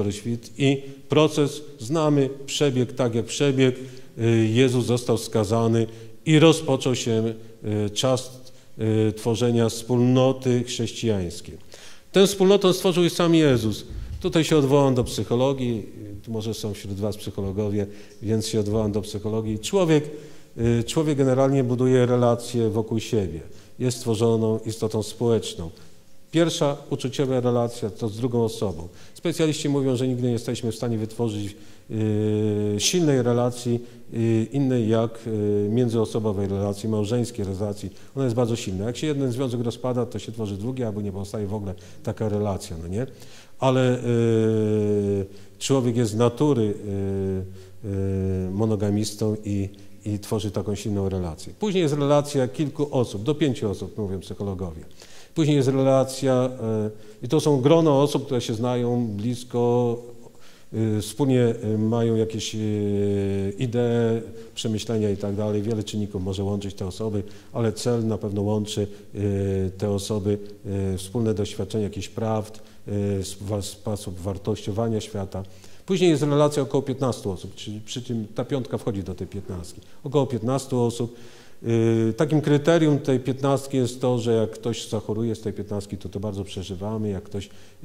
skoro świt i proces znamy, przebieg tak jak przebieg. Jezus został skazany i rozpoczął się czas tworzenia wspólnoty chrześcijańskiej. Tę wspólnotę stworzył sam Jezus. Tutaj się odwołam do psychologii, tu może są wśród was psychologowie, więc się odwołam do psychologii. Człowiek, człowiek generalnie buduje relacje wokół siebie. Jest stworzoną istotą społeczną. Pierwsza uczuciowa relacja to z drugą osobą. Specjaliści mówią, że nigdy nie jesteśmy w stanie wytworzyć y, silnej relacji y, innej jak y, międzyosobowej relacji, małżeńskiej relacji. Ona jest bardzo silna. Jak się jeden związek rozpada, to się tworzy drugi, albo nie powstaje w ogóle taka relacja, no nie? Ale y, człowiek jest z natury y, y, monogamistą i, i tworzy taką silną relację. Później jest relacja kilku osób, do pięciu osób, mówią psychologowie. Później jest relacja, i to są grono osób, które się znają blisko, wspólnie mają jakieś idee, przemyślenia i tak dalej. Wiele czynników może łączyć te osoby, ale cel na pewno łączy te osoby, wspólne doświadczenie jakichś prawd, sposób wartościowania świata. Później jest relacja około piętnastu osób, czyli przy tym ta piątka wchodzi do tej piętnastki. Około piętnastu osób. Takim kryterium tej piętnastki jest to, że jak ktoś zachoruje z tej piętnastki, to to bardzo przeżywamy, jak ktoś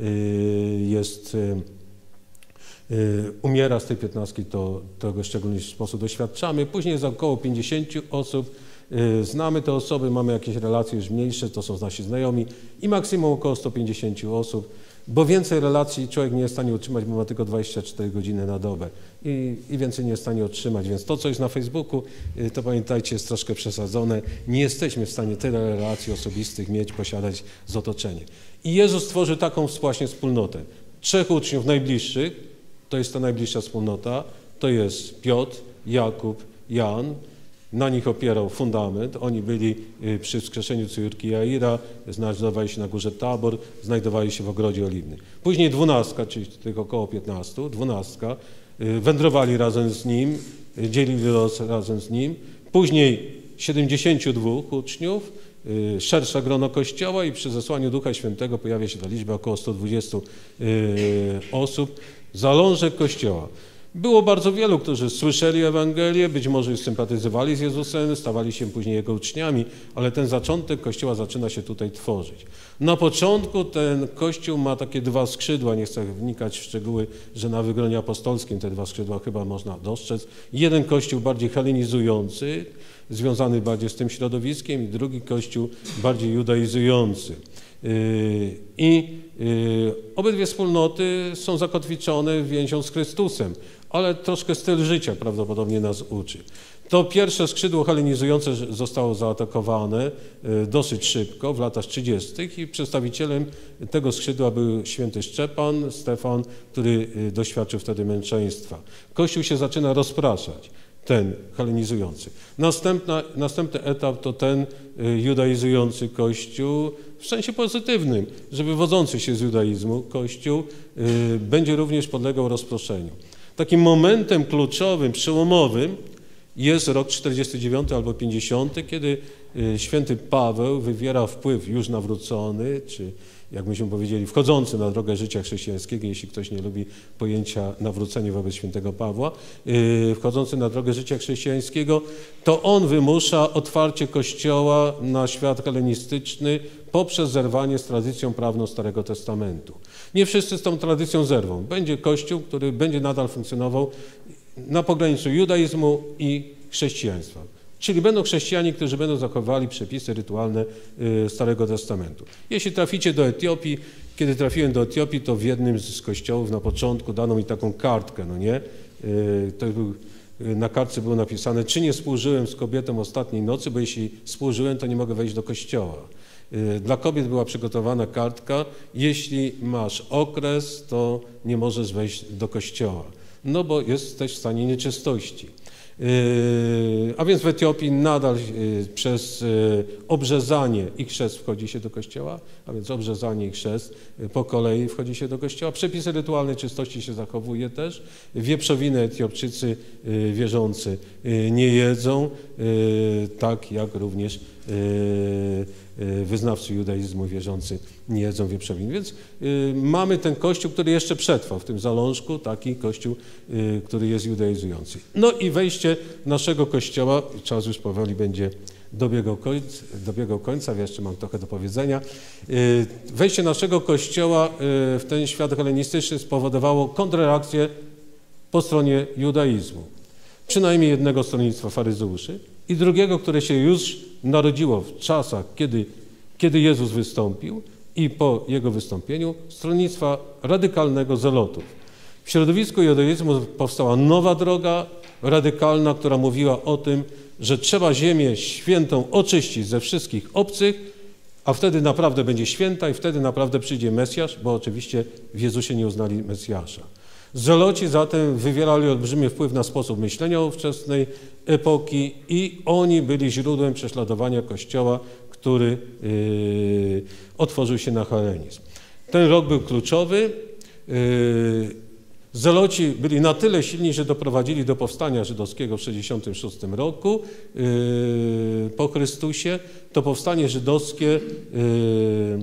jest, umiera z tej piętnastki, to tego w szczególny sposób doświadczamy. Później jest około pięćdziesięciu osób, znamy te osoby, mamy jakieś relacje już mniejsze, to są nasi znajomi i maksimum około stu pięćdziesięciu osób, bo więcej relacji człowiek nie jest w stanie utrzymać, bo ma tylko dwadzieścia cztery godziny na dobę i, i więcej nie jest w stanie utrzymać, więc to, co jest na Facebooku, to pamiętajcie, jest troszkę przesadzone. Nie jesteśmy w stanie tyle relacji osobistych mieć, posiadać z otoczeniem. I Jezus stworzył taką właśnie wspólnotę. Trzech uczniów najbliższych, to jest ta najbliższa wspólnota, to jest Piotr, Jakub, Jan. Na nich opierał fundament. Oni byli przy wskrzeszeniu córki Jaira, znajdowali się na górze Tabor, znajdowali się w ogrodzie oliwnym. Później dwunastka, czyli tych około piętnastu, dwunastka, wędrowali razem z nim, dzielili los razem z nim. Później siedemdziesięciu dwóch uczniów, szersze grono Kościoła i przy zesłaniu Ducha Świętego pojawia się ta liczba około stu dwudziestu osób. Zalążek Kościoła. Było bardzo wielu, którzy słyszeli Ewangelię, być może już sympatyzowali z Jezusem, stawali się później Jego uczniami, ale ten zaczątek Kościoła zaczyna się tutaj tworzyć. Na początku ten Kościół ma takie dwa skrzydła, nie chcę wnikać w szczegóły, że na wygronie apostolskim te dwa skrzydła chyba można dostrzec. Jeden Kościół bardziej helenizujący, związany bardziej z tym środowiskiem i drugi Kościół bardziej judaizujący. I obydwie wspólnoty są zakotwiczone więzią z Chrystusem, ale troszkę styl życia prawdopodobnie nas uczy. To pierwsze skrzydło helenizujące zostało zaatakowane dosyć szybko, w latach trzydziestych i przedstawicielem tego skrzydła był święty Szczepan, Stefan, który doświadczył wtedy męczeństwa. Kościół się zaczyna rozpraszać, ten helenizujący. Następna, następny etap to ten judaizujący Kościół, w sensie pozytywnym, że wywodzący się z judaizmu Kościół y, będzie również podlegał rozproszeniu. Takim momentem kluczowym, przełomowym jest rok czterdziesty dziewiąty albo pięćdziesiąty, kiedy y, święty Paweł wywiera wpływ już nawrócony, czy jak myśmy powiedzieli, wchodzący na drogę życia chrześcijańskiego, jeśli ktoś nie lubi pojęcia nawrócenia wobec świętego Pawła, yy, wchodzący na drogę życia chrześcijańskiego, to on wymusza otwarcie Kościoła na świat helenistyczny poprzez zerwanie z tradycją prawną Starego Testamentu. Nie wszyscy z tą tradycją zerwą. Będzie Kościół, który będzie nadal funkcjonował na pograniczu judaizmu i chrześcijaństwa. Czyli będą chrześcijanie, którzy będą zachowywali przepisy rytualne Starego Testamentu. Jeśli traficie do Etiopii, kiedy trafiłem do Etiopii, to w jednym z kościołów na początku dano mi taką kartkę, no nie? To był, na kartce było napisane, czy nie współżyłem z kobietą ostatniej nocy, bo jeśli współżyłem, to nie mogę wejść do kościoła. Dla kobiet była przygotowana kartka, jeśli masz okres, to nie możesz wejść do kościoła, no bo jesteś w stanie nieczystości. A więc w Etiopii nadal przez obrzezanie i chrzest wchodzi się do kościoła, a więc obrzezanie i chrzest po kolei wchodzi się do kościoła. Przepisy rytualnej czystości się zachowuje też. Wieprzowiny Etiopczycy wierzący nie jedzą. tak jak również wyznawcy judaizmu wierzący nie jedzą wieprzowiny. Więc mamy ten Kościół, który jeszcze przetrwał w tym zalążku, taki Kościół, który jest judaizujący. No i wejście naszego Kościoła, czas już powoli będzie dobiegał końca, dobiegał końca, ja jeszcze mam trochę do powiedzenia. Wejście naszego Kościoła w ten świat helenistyczny spowodowało kontrreakcję po stronie judaizmu. Przynajmniej jednego stronnictwa faryzeuszy i drugiego, które się już narodziło w czasach, kiedy, kiedy Jezus wystąpił i po Jego wystąpieniu, stronnictwa radykalnego zelotów. W środowisku judaizmu powstała nowa droga radykalna, która mówiła o tym, że trzeba ziemię świętą oczyścić ze wszystkich obcych, a wtedy naprawdę będzie święta i wtedy naprawdę przyjdzie Mesjasz, bo oczywiście w Jezusie nie uznali Mesjasza. Zeloci zatem wywierali olbrzymi wpływ na sposób myślenia ówczesnej epoki i oni byli źródłem prześladowania Kościoła, który yy, otworzył się na helenizm. Ten rok był kluczowy. Yy, Zeloci byli na tyle silni, że doprowadzili do powstania żydowskiego w sześćdziesiątym szóstym roku yy, po Chrystusie. To powstanie żydowskie yy,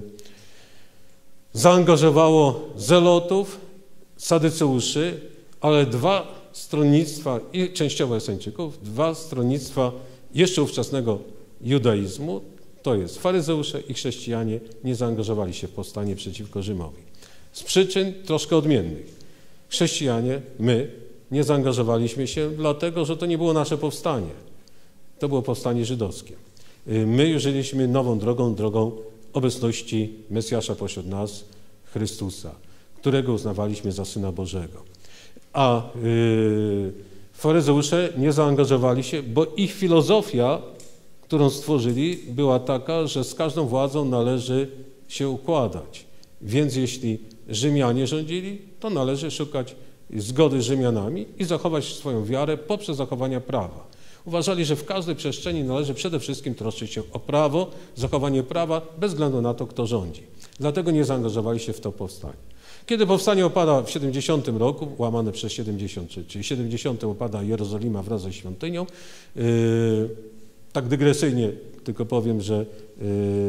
zaangażowało zelotów, sadyceuszy, ale dwa stronnictwa, i częściowo Eseńczyków, dwa stronnictwa jeszcze ówczesnego judaizmu, to jest faryzeusze i chrześcijanie, nie zaangażowali się w powstanie przeciwko Rzymowi. Z przyczyn troszkę odmiennych. Chrześcijanie, my, nie zaangażowaliśmy się, dlatego że to nie było nasze powstanie. To było powstanie żydowskie. My już żyliśmy nową drogą, drogą obecności Mesjasza pośród nas, Chrystusa, którego uznawaliśmy za Syna Bożego. A yy, faryzeusze nie zaangażowali się, bo ich filozofia, którą stworzyli, była taka, że z każdą władzą należy się układać. Więc jeśli Rzymianie rządzili, to należy szukać zgody z Rzymianami i zachować swoją wiarę poprzez zachowanie prawa. Uważali, że w każdej przestrzeni należy przede wszystkim troszczyć się o prawo, zachowanie prawa bez względu na to, kto rządzi. Dlatego nie zaangażowali się w to powstanie. Kiedy powstanie opada w siedemdziesiątym roku, łamane przez siedemdziesiąt, czyli siedemdziesiątym opada Jerozolima wraz ze świątynią, yy, tak dygresyjnie tylko powiem, że yy,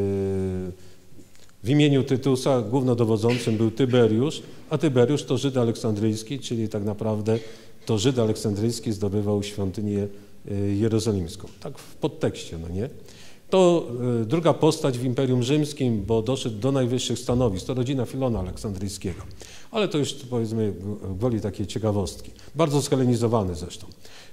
w imieniu Tytusa głównodowodzącym był Tyberiusz, a Tyberiusz to Żyd aleksandryjski, czyli tak naprawdę to Żyd aleksandryjski zdobywał świątynię jerozolimską. Tak w podtekście, no nie? To druga postać w Imperium Rzymskim, bo doszedł do najwyższych stanowisk. To rodzina Filona Aleksandryjskiego. Ale to już powiedzmy gwoli takiej ciekawostki. Bardzo skelenizowany zresztą.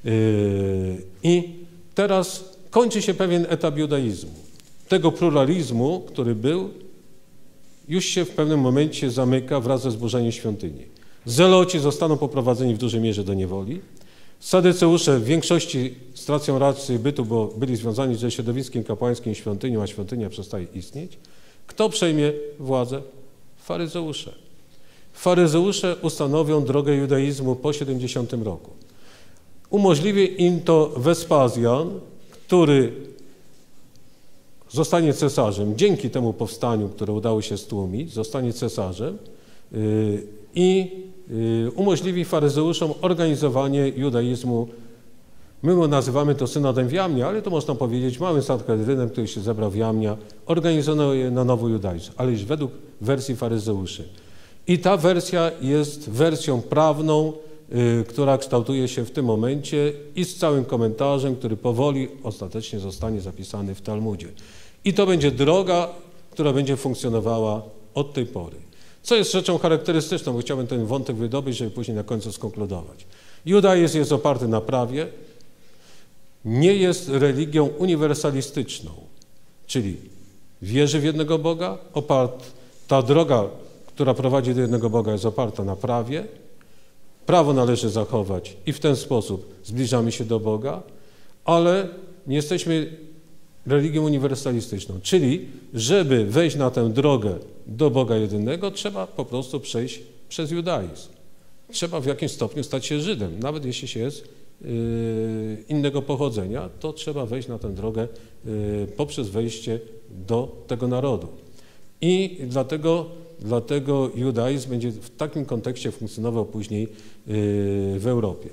I teraz kończy się pewien etap judaizmu. Tego pluralizmu, który był, już się w pewnym momencie zamyka wraz ze zburzeniem świątyni. Zeloci zostaną poprowadzeni w dużej mierze do niewoli. Sadyceusze w większości stracą rację bytu, bo byli związani ze środowiskiem kapłańskim świątynią, a świątynia przestaje istnieć. Kto przejmie władzę? Faryzeusze. Faryzeusze ustanowią drogę judaizmu po siedemdziesiątym roku. Umożliwi im to Wespazjan, który zostanie cesarzem. Dzięki temu powstaniu, które udało się stłumić, zostanie cesarzem i umożliwi faryzeuszom organizowanie judaizmu. My nazywamy to synodem w Jamnie, ale to można powiedzieć małym sanhedrynem, który się zebrał w Jamnia, organizuje na nowo judaizm, ale już według wersji faryzeuszy. I ta wersja jest wersją prawną, y, która kształtuje się w tym momencie i z całym komentarzem, który powoli ostatecznie zostanie zapisany w Talmudzie. I to będzie droga, która będzie funkcjonowała od tej pory. Co jest rzeczą charakterystyczną, bo chciałbym ten wątek wydobyć, żeby później na końcu skonkludować. Judaizm jest oparty na prawie, nie jest religią uniwersalistyczną, czyli wierzy w jednego Boga, opart, ta droga, która prowadzi do jednego Boga, jest oparta na prawie, prawo należy zachować i w ten sposób zbliżamy się do Boga, ale nie jesteśmy religią uniwersalistyczną, czyli żeby wejść na tę drogę do Boga jedynego, trzeba po prostu przejść przez judaizm. Trzeba w jakimś stopniu stać się Żydem, nawet jeśli się jest yy, innego pochodzenia, to trzeba wejść na tę drogę yy, poprzez wejście do tego narodu. I dlatego, dlatego judaizm będzie w takim kontekście funkcjonował później yy, w Europie.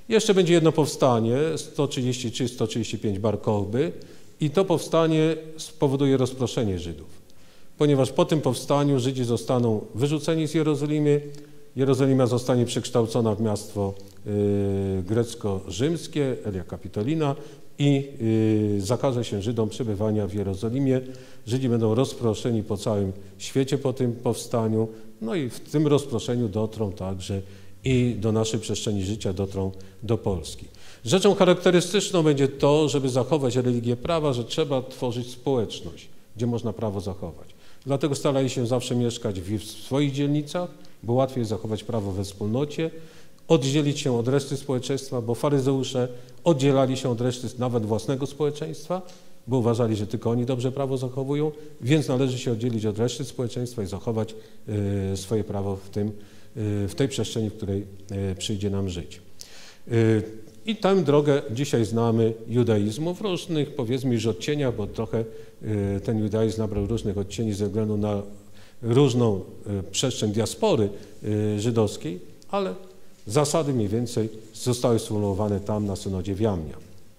Jeszcze będzie jedno powstanie, sto trzydzieści trzy sto trzydzieści pięć Bar Kochby, i to powstanie spowoduje rozproszenie Żydów, ponieważ po tym powstaniu Żydzi zostaną wyrzuceni z Jerozolimy, Jerozolima zostanie przekształcona w miasto y, grecko-rzymskie, Elia Capitolina, i y, zakaże się Żydom przebywania w Jerozolimie. Żydzi będą rozproszeni po całym świecie po tym powstaniu, no i w tym rozproszeniu dotrą także i do naszej przestrzeni życia, dotrą do Polski. Rzeczą charakterystyczną będzie to, żeby zachować religię prawa, że trzeba tworzyć społeczność, gdzie można prawo zachować. Dlatego starali się zawsze mieszkać w swoich dzielnicach, bo łatwiej jest zachować prawo we wspólnocie, oddzielić się od reszty społeczeństwa, bo faryzeusze oddzielali się od reszty nawet własnego społeczeństwa, bo uważali, że tylko oni dobrze prawo zachowują, więc należy się oddzielić od reszty społeczeństwa i zachować y, swoje prawo w, tym, y, w tej przestrzeni, w której y, przyjdzie nam żyć. Y, I tę drogę dzisiaj znamy judaizmu w różnych, powiedzmy już odcieniach, bo trochę y, ten judaizm nabrał różnych odcieni ze względu na różną y, przestrzeń diaspory y, żydowskiej, ale zasady mniej więcej zostały sformułowane tam na synodzie w Jamnia.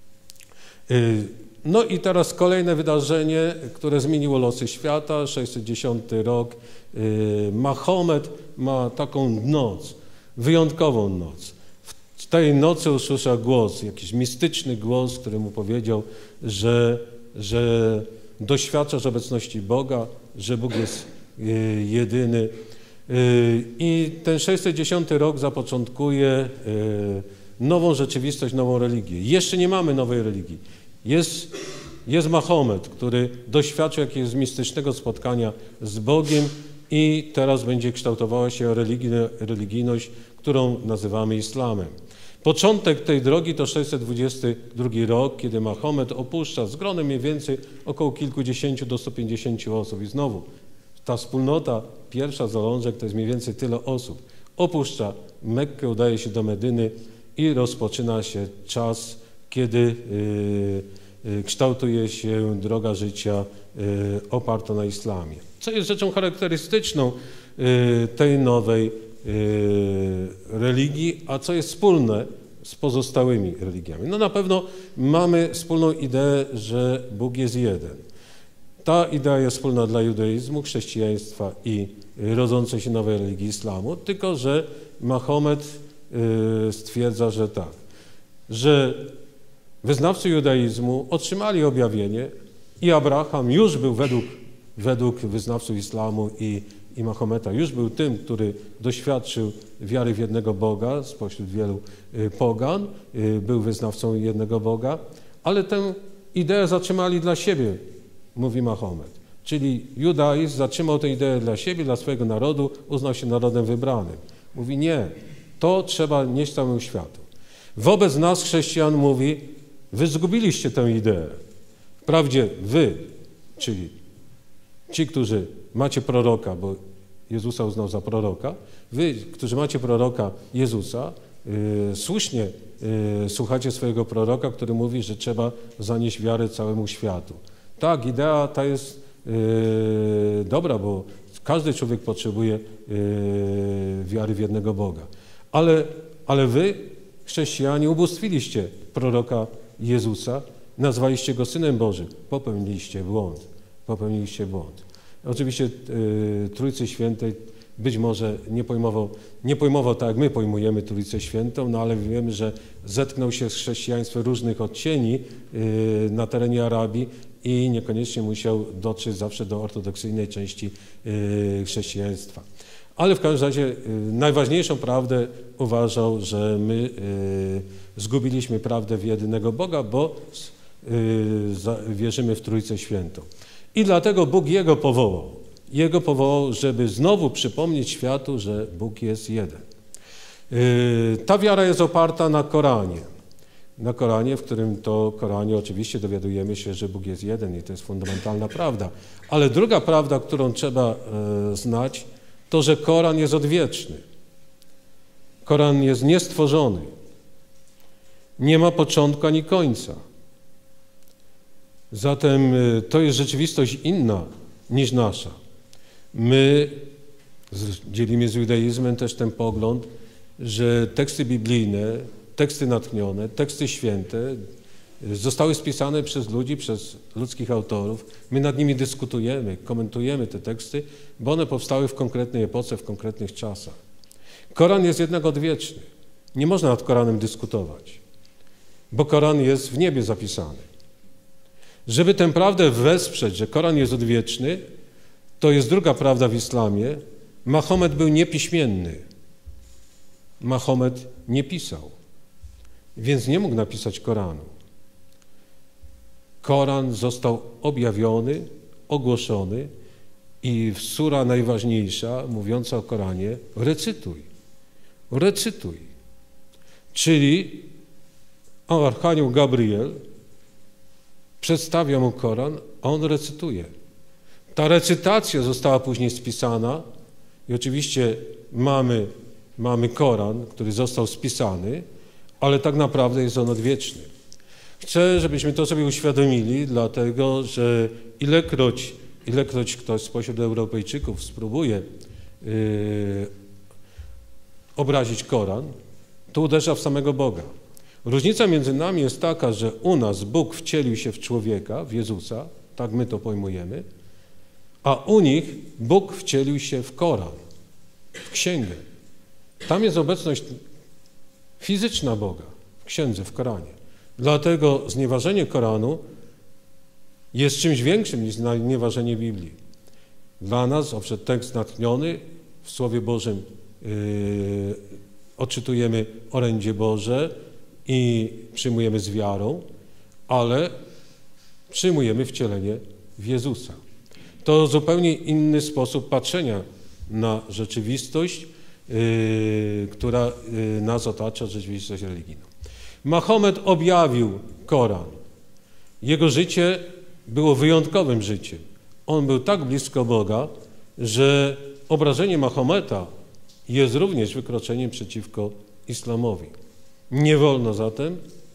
No i teraz kolejne wydarzenie, które zmieniło losy świata, sześćset dziesiąty rok. Mahomet ma taką noc, wyjątkową noc. W tej nocy usłysza głos, jakiś mistyczny głos, który mu powiedział, że, że doświadczasz obecności Boga, że Bóg jest jedyny. I ten sześćset dziesiąty rok zapoczątkuje nową rzeczywistość, nową religię. Jeszcze nie mamy nowej religii. Jest, jest Mahomet, który doświadczył jakiegoś mistycznego spotkania z Bogiem i teraz będzie kształtowała się religijność, którą nazywamy islamem. Początek tej drogi to sześćset dwudziesty drugi rok, kiedy Mahomet opuszcza z gronem mniej więcej około kilkudziesięciu do stu pięćdziesięciu osób. I znowu ta wspólnota, pierwsza zalążek, to jest mniej więcej tyle osób. Opuszcza Mekkę, udaje się do Medyny i rozpoczyna się czas, kiedy y, y, kształtuje się droga życia y, oparta na islamie. Co jest rzeczą charakterystyczną y, tej nowej y, religii, a co jest wspólne z pozostałymi religiami? No na pewno mamy wspólną ideę, że Bóg jest jeden. Ta idea jest wspólna dla judaizmu, chrześcijaństwa i rodzącej się nowej religii islamu, tylko że Mahomet y, stwierdza, że tak, że wyznawcy judaizmu otrzymali objawienie i Abraham już był według, według wyznawców islamu i, i Mahometa, już był tym, który doświadczył wiary w jednego Boga spośród wielu y, pogan, y, był wyznawcą jednego Boga, ale tę ideę zatrzymali dla siebie, mówi Mahomet. Czyli judaizm zatrzymał tę ideę dla siebie, dla swojego narodu, uznał się narodem wybranym. Mówi nie, to trzeba nieść całemu światu. Wobec nas, chrześcijan, mówi, wy zgubiliście tę ideę. Wprawdzie wy, czyli ci, którzy macie proroka, bo Jezusa uznał za proroka, wy, którzy macie proroka Jezusa, yy, słusznie yy, słuchacie swojego proroka, który mówi, że trzeba zanieść wiarę całemu światu. Tak, idea ta jest yy, dobra, bo każdy człowiek potrzebuje yy, wiary w jednego Boga. Ale, ale wy, chrześcijanie, ubóstwiliście proroka Jezusa, nazwaliście go Synem Bożym. Popełniliście błąd. Popełniliście błąd. Oczywiście yy, Trójcy Świętej być może nie pojmował, nie pojmował tak, jak my pojmujemy Trójcę Świętą, no ale wiemy, że zetknął się z chrześcijaństwem różnych odcieni yy, na terenie Arabii i niekoniecznie musiał dotrzeć zawsze do ortodoksyjnej części yy, chrześcijaństwa. Ale w każdym razie yy, najważniejszą prawdę uważał, że my yy, zgubiliśmy prawdę w jedynego Boga, bo yy, za, wierzymy w Trójcę Świętą. I dlatego Bóg Jego powołał. Jego powołał, żeby znowu przypomnieć światu, że Bóg jest jeden. Yy, ta wiara jest oparta na Koranie. Na Koranie, w którym to Koranie oczywiście dowiadujemy się, że Bóg jest jeden i to jest fundamentalna prawda. Ale druga prawda, którą trzeba e, znać, to, że Koran jest odwieczny. Koran jest niestworzony. Nie ma początku ani końca. Zatem e, to jest rzeczywistość inna niż nasza. My dzielimy z judaizmem też ten pogląd, że teksty biblijne teksty natchnione, teksty święte, zostały spisane przez ludzi, przez ludzkich autorów. My nad nimi dyskutujemy, komentujemy te teksty, bo one powstały w konkretnej epoce, w konkretnych czasach. Koran jest jednak odwieczny. Nie można nad Koranem dyskutować, bo Koran jest w niebie zapisany. Żeby tę prawdę wesprzeć, że Koran jest odwieczny, to jest druga prawda w islamie. Mahomet był niepiśmienny. Mahomet nie pisał, więc nie mógł napisać Koranu. Koran został objawiony, ogłoszony i sura najważniejsza, mówiąca o Koranie, recytuj, recytuj. Czyli archanioł Gabriel przedstawia mu Koran, a on recytuje. Ta recytacja została później spisana i oczywiście mamy, mamy Koran, który został spisany, ale tak naprawdę jest on odwieczny. Chcę, żebyśmy to sobie uświadomili, dlatego że ilekroć, ilekroć ktoś spośród Europejczyków spróbuje yy, obrazić Koran, to uderza w samego Boga. Różnica między nami jest taka, że u nas Bóg wcielił się w człowieka, w Jezusa, tak my to pojmujemy, a u nich Bóg wcielił się w Koran, w księgę. Tam jest obecność fizyczna Boga, w księdze, w Koranie. Dlatego znieważenie Koranu jest czymś większym niż znieważenie Biblii. Dla nas, owszem, tekst natchniony w Słowie Bożym yy, odczytujemy orędzie Boże i przyjmujemy z wiarą, ale przyjmujemy wcielenie w Jezusa. To zupełnie inny sposób patrzenia na rzeczywistość, yy, która yy, nas otacza, rzeczywistość religijną. Mahomet objawił Koran. Jego życie było wyjątkowym życiem. On był tak blisko Boga, że obrażenie Mahometa jest również wykroczeniem przeciwko islamowi. Nie wolno zatem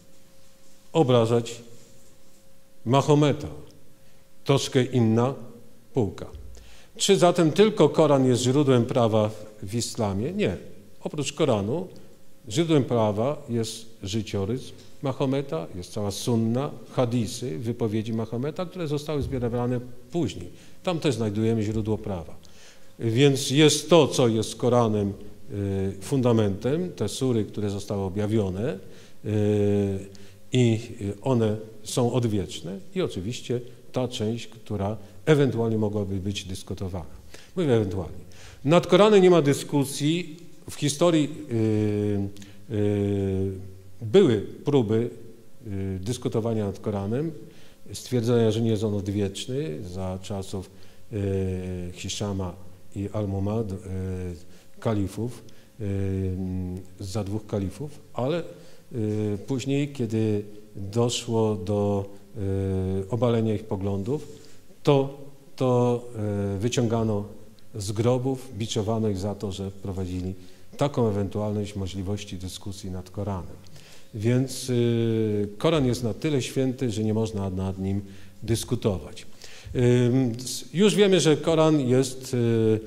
obrażać Mahometa. Troszkę inna półka. Czy zatem tylko Koran jest źródłem prawa w islamie? Nie. Oprócz Koranu źródłem prawa jest życiorys Mahometa, jest cała sunna, hadisy, wypowiedzi Mahometa, które zostały zbierane później. Tam też znajdujemy źródło prawa. Więc jest to, co jest z Koranem y, fundamentem, te sury, które zostały objawione y, i one są odwieczne i oczywiście ta część, która ewentualnie mogłaby być dyskutowana. Mówię ewentualnie. Nad Koranem nie ma dyskusji. W historii y, y, były próby y, dyskutowania nad Koranem, stwierdzenia, że nie jest on odwieczny za czasów y, Hiszama i Al-Mumad, y, kalifów, y, za dwóch kalifów, ale y, później, kiedy doszło do y, obalenia ich poglądów, to, to y, wyciągano z grobów, biczowano ich za to, że prowadzili taką ewentualność możliwości dyskusji nad Koranem. Więc y, Koran jest na tyle święty, że nie można nad nim dyskutować. Y, już wiemy, że Koran jest y,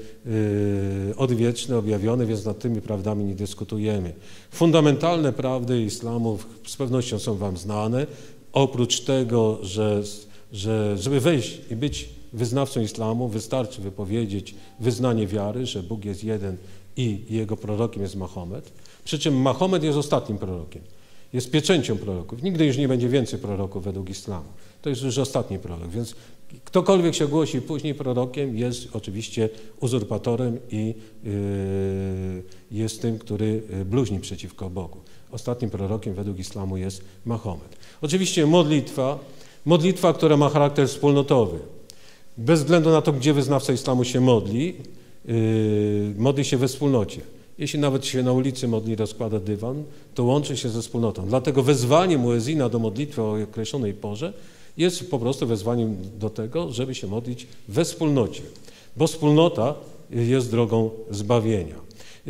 y, odwieczny, objawiony, więc nad tymi prawdami nie dyskutujemy. Fundamentalne prawdy islamu z pewnością są wam znane. Oprócz tego, że, że żeby wejść i być wyznawcą islamu, wystarczy wypowiedzieć wyznanie wiary, że Bóg jest jeden i jego prorokiem jest Mahomet. Przy czym Mahomet jest ostatnim prorokiem. Jest pieczęcią proroków. Nigdy już nie będzie więcej proroków według islamu. To jest już ostatni prorok, więc ktokolwiek się głosi później prorokiem, jest oczywiście uzurpatorem i yy, jest tym, który bluźni przeciwko Bogu. Ostatnim prorokiem według islamu jest Mahomet. Oczywiście modlitwa, modlitwa, która ma charakter wspólnotowy. Bez względu na to, gdzie wyznawca islamu się modli, yy, modli się we wspólnocie. Jeśli nawet się na ulicy modli, rozkłada dywan, to łączy się ze wspólnotą. Dlatego wezwanie muezina do modlitwy o określonej porze jest po prostu wezwaniem do tego, żeby się modlić we wspólnocie, bo wspólnota jest drogą zbawienia. Yy,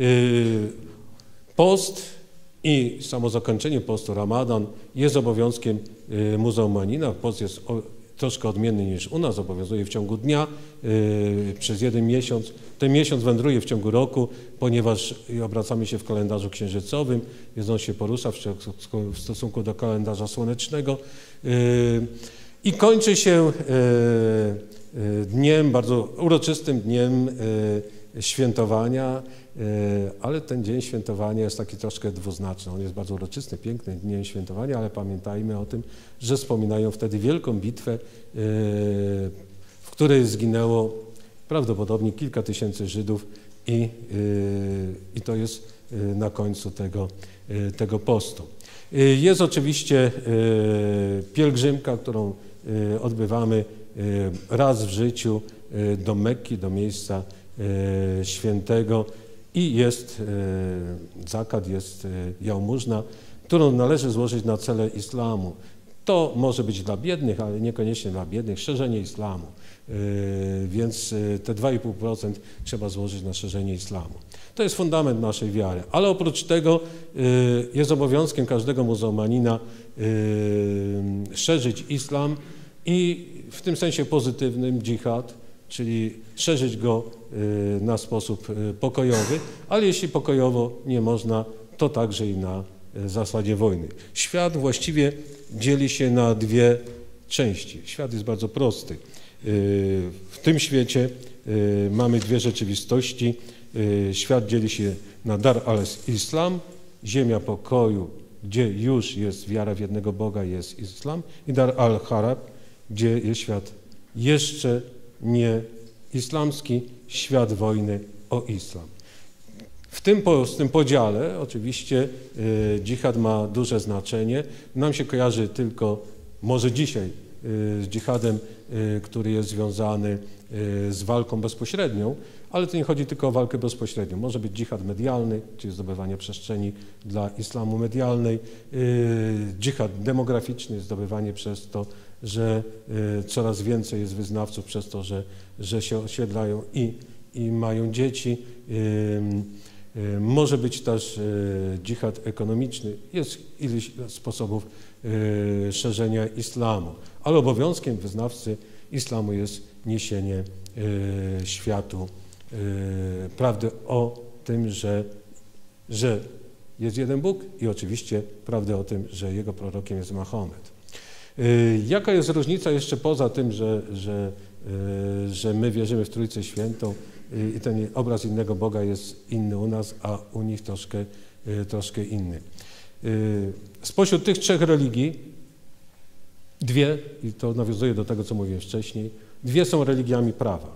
post i samo zakończenie postu, Ramadan, jest obowiązkiem yy, muzułmanina. Post jest o, troszkę odmienny niż u nas, obowiązuje w ciągu dnia przez jeden miesiąc. Ten miesiąc wędruje w ciągu roku, ponieważ obracamy się w kalendarzu księżycowym, więc on się porusza w stosunku do kalendarza słonecznego i kończy się dniem, bardzo uroczystym dniem świętowania, ale ten dzień świętowania jest taki troszkę dwuznaczny. On jest bardzo uroczysty, piękny dniem świętowania, ale pamiętajmy o tym, że wspominają wtedy wielką bitwę, w której zginęło prawdopodobnie kilka tysięcy Żydów i, i to jest na końcu tego, tego postu. Jest oczywiście pielgrzymka, którą odbywamy raz w życiu do Mekki, do miejsca świętego i jest zakat, jest jałmużna, którą należy złożyć na cele islamu. To może być dla biednych, ale niekoniecznie dla biednych, szerzenie islamu, więc te dwa i pół procent trzeba złożyć na szerzenie islamu. To jest fundament naszej wiary, ale oprócz tego jest obowiązkiem każdego muzułmanina szerzyć islam i w tym sensie pozytywnym dżihad, czyli szerzyć go na sposób pokojowy, ale jeśli pokojowo nie można, to także i na zasadzie wojny. Świat właściwie dzieli się na dwie części. Świat jest bardzo prosty. W tym świecie mamy dwie rzeczywistości. Świat dzieli się na Dar al-Islam, ziemia pokoju, gdzie już jest wiara w jednego Boga, jest islam, i Dar al-Harab, gdzie jest świat jeszcze nie islamski, świat wojny o islam. W tym, w tym podziale oczywiście y, dżihad ma duże znaczenie. Nam się kojarzy tylko, może dzisiaj, y, z dżihadem, y, który jest związany y, z walką bezpośrednią, ale to nie chodzi tylko o walkę bezpośrednią. Może być dżihad medialny, czyli zdobywanie przestrzeni dla islamu medialnej, y, dżihad demograficzny, zdobywanie przez to, że y, coraz więcej jest wyznawców, przez to, że, że się osiedlają i, i mają dzieci. Y, Może być też dżihad ekonomiczny, jest ileś sposobów szerzenia islamu, ale obowiązkiem wyznawcy islamu jest niesienie światu prawdy o tym, że, że jest jeden Bóg i oczywiście prawdy o tym, że jego prorokiem jest Mahomet. Jaka jest różnica jeszcze poza tym, że, że, że my wierzymy w Trójcę Świętą, i ten obraz innego Boga jest inny u nas, a u nich troszkę, troszkę inny. Spośród tych trzech religii dwie, i to nawiązuje do tego, co mówiłem wcześniej, dwie są religiami prawa.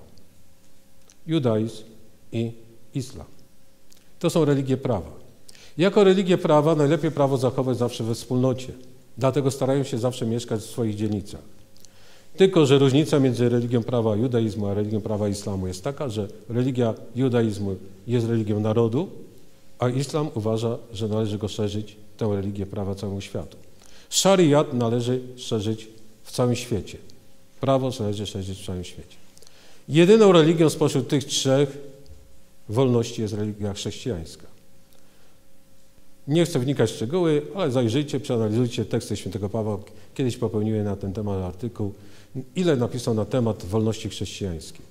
Judaizm i islam. To są religie prawa. Jako religie prawa najlepiej prawo zachować zawsze we wspólnocie. Dlatego starają się zawsze mieszkać w swoich dzielnicach. Tylko że różnica między religią prawa judaizmu a religią prawa islamu jest taka, że religia judaizmu jest religią narodu, a islam uważa, że należy go szerzyć, tę religię prawa całemu światu. Szariat należy szerzyć w całym świecie. Prawo należy szerzyć w całym świecie. Jedyną religią spośród tych trzech wolności jest religia chrześcijańska. Nie chcę wnikać w szczegóły, ale zajrzyjcie, przeanalizujcie teksty świętego Pawła. Kiedyś popełniłem na ten temat artykuł. Ile napisał na temat wolności chrześcijańskiej.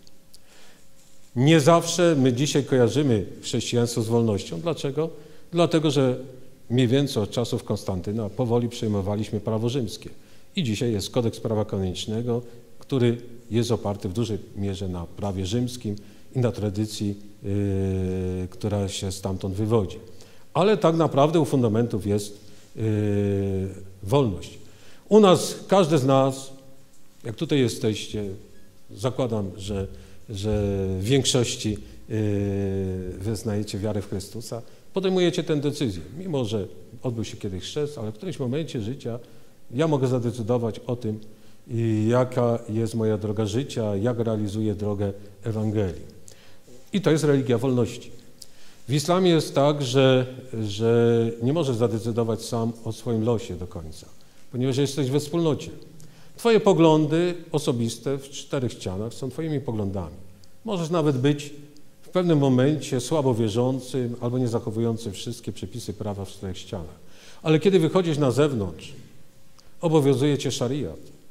Nie zawsze my dzisiaj kojarzymy chrześcijaństwo z wolnością. Dlaczego? Dlatego, że mniej więcej od czasów Konstantyna powoli przejmowaliśmy prawo rzymskie. I dzisiaj jest kodeks prawa kanonicznego, który jest oparty w dużej mierze na prawie rzymskim i na tradycji, yy, która się stamtąd wywodzi. Ale tak naprawdę u fundamentów jest yy, wolność. U nas, każdy z nas, jak tutaj jesteście, zakładam, że, że w większości yy, wyznajecie wiarę w Chrystusa, podejmujecie tę decyzję. Mimo że odbył się kiedyś chrzest, ale w którymś momencie życia ja mogę zadecydować o tym, jaka jest moja droga życia, jak realizuję drogę Ewangelii. I to jest religia wolności. W islamie jest tak, że, że nie możesz zadecydować sam o swoim losie do końca, ponieważ jesteś we wspólnocie. Twoje poglądy osobiste w czterech ścianach są twoimi poglądami. Możesz nawet być w pewnym momencie słabo wierzącym albo nie zachowującym wszystkie przepisy prawa w czterech ścianach. Ale kiedy wychodzisz na zewnątrz, obowiązuje cię szariat.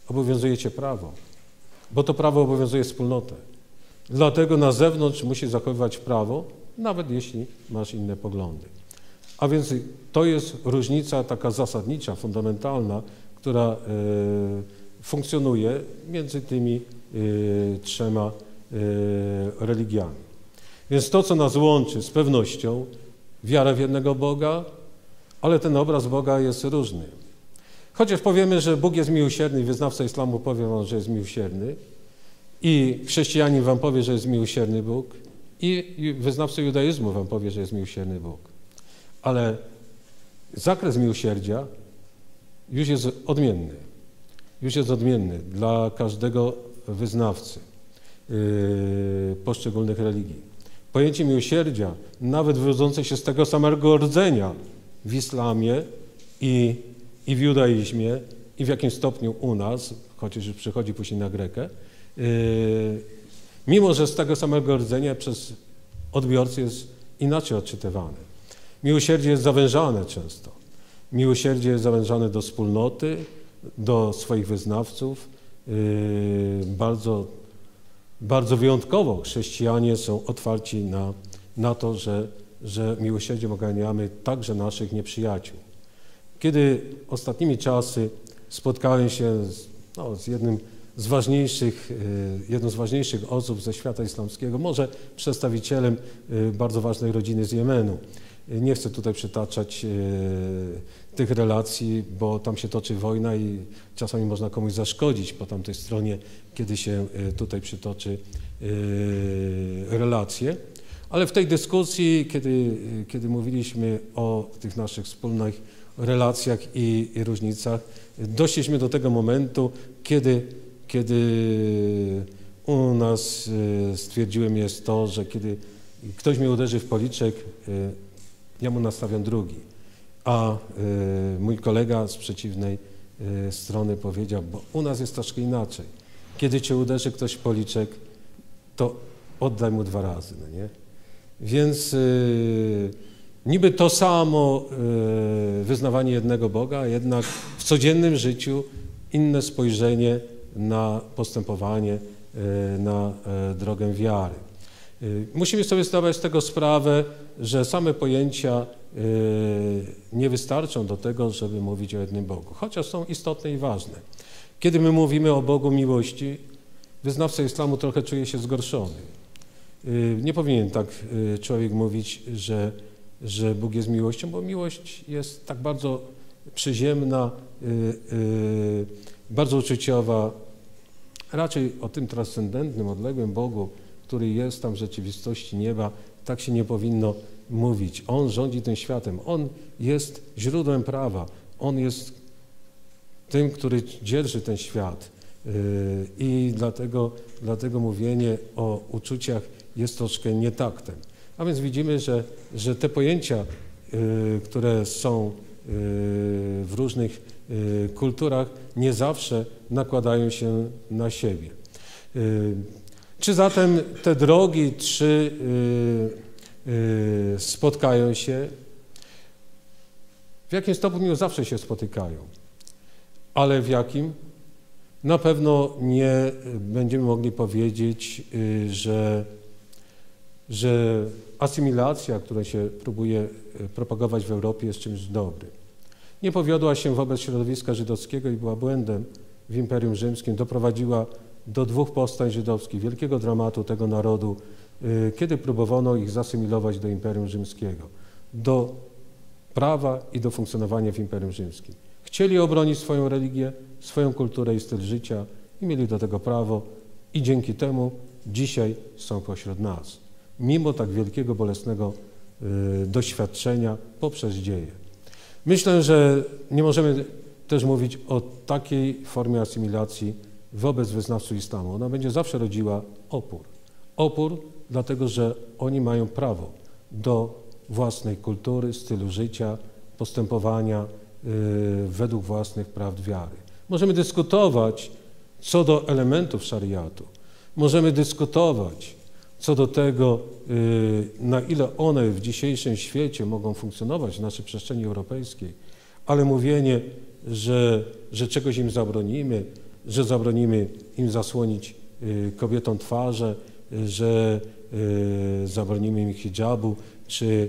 obowiązuje cię prawo, bo to prawo obowiązuje wspólnotę. Dlatego na zewnątrz musisz zachowywać prawo, nawet jeśli masz inne poglądy. A więc to jest różnica taka zasadnicza, fundamentalna, która y, funkcjonuje między tymi y, trzema y, religiami. Więc to, co nas łączy z pewnością, wiara w jednego Boga, ale ten obraz Boga jest różny. Chociaż powiemy, że Bóg jest miłosierny i wyznawca islamu powie wam, że jest miłosierny, i chrześcijanin wam powie, że jest miłosierny Bóg, i wyznawca judaizmu wam powie, że jest miłosierny Bóg. Ale zakres miłosierdzia już jest odmienny. Już jest odmienny dla każdego wyznawcy yy, poszczególnych religii. Pojęcie miłosierdzia, nawet wywodzące się z tego samego rdzenia w islamie i, i w judaizmie, i w jakimś stopniu u nas, chociaż już przychodzi później na Grekę, yy, mimo że z tego samego rdzenia przez odbiorcę jest inaczej odczytywane. Miłosierdzie jest zawężane często. Miłosierdzie jest zawężane do wspólnoty, do swoich wyznawców. Yy, bardzo, bardzo wyjątkowo chrześcijanie są otwarci na, na to, że, że miłosierdziem ogarniamy także naszych nieprzyjaciół. Kiedy ostatnimi czasy spotkałem się z, no, z jednym z ważniejszych, jedną z ważniejszych osób ze świata islamskiego, może przedstawicielem bardzo ważnej rodziny z Jemenu. Nie chcę tutaj przytaczać tych relacji, bo tam się toczy wojna i czasami można komuś zaszkodzić po tamtej stronie, kiedy się tutaj przytoczy relacje. Ale w tej dyskusji, kiedy, kiedy mówiliśmy o tych naszych wspólnych relacjach i, i różnicach, doszliśmy do tego momentu, kiedy Kiedy u nas stwierdziłem jest to, że kiedy ktoś mnie uderzy w policzek, ja mu nastawiam drugi. A mój kolega z przeciwnej strony powiedział, bo u nas jest troszkę inaczej. Kiedy cię uderzy ktoś w policzek, to oddaj mu dwa razy, no nie? Więc niby to samo wyznawanie jednego Boga, a jednak w codziennym życiu inne spojrzenie na postępowanie, na drogę wiary. Musimy sobie zdawać z tego sprawę, że same pojęcia nie wystarczą do tego, żeby mówić o jednym Bogu, chociaż są istotne i ważne. Kiedy my mówimy o Bogu miłości, wyznawca islamu trochę czuje się zgorszony. Nie powinien tak człowiek mówić, że, że Bóg jest miłością, bo miłość jest tak bardzo przyziemna, bardzo uczuciowa. Raczej o tym transcendentnym, odległym Bogu, który jest tam w rzeczywistości nieba, tak się nie powinno mówić. On rządzi tym światem, On jest źródłem prawa, On jest tym, który dzierży ten świat. I dlatego, dlatego mówienie o uczuciach jest troszkę nietaktem. A więc widzimy, że, że te pojęcia, które są w różnych kulturach, nie zawsze nakładają się na siebie. Czy zatem te drogi trzy spotkają się? W jakim stopniu zawsze się spotykają, ale w jakim? Na pewno nie będziemy mogli powiedzieć, że, że asymilacja, którą się próbuje propagować w Europie, jest czymś dobrym. Nie powiodła się wobec środowiska żydowskiego i była błędem w Imperium Rzymskim. Doprowadziła do dwóch powstań żydowskich, wielkiego dramatu tego narodu, kiedy próbowano ich zasymilować do Imperium Rzymskiego, do prawa i do funkcjonowania w Imperium Rzymskim. Chcieli obronić swoją religię, swoją kulturę i styl życia i mieli do tego prawo i dzięki temu dzisiaj są pośród nas, mimo tak wielkiego, bolesnego y, doświadczenia poprzez dzieje. Myślę, że nie możemy też mówić o takiej formie asymilacji wobec wyznawców islamu. Ona będzie zawsze rodziła opór. Opór dlatego, że oni mają prawo do własnej kultury, stylu życia, postępowania y, według własnych prawd wiary. Możemy dyskutować co do elementów szariatu. Możemy dyskutować co do tego, y, na ile one w dzisiejszym świecie mogą funkcjonować w naszej przestrzeni europejskiej, ale mówienie, że, że czegoś im zabronimy, że zabronimy im zasłonić kobietom twarze, że zabronimy im hijabu, czy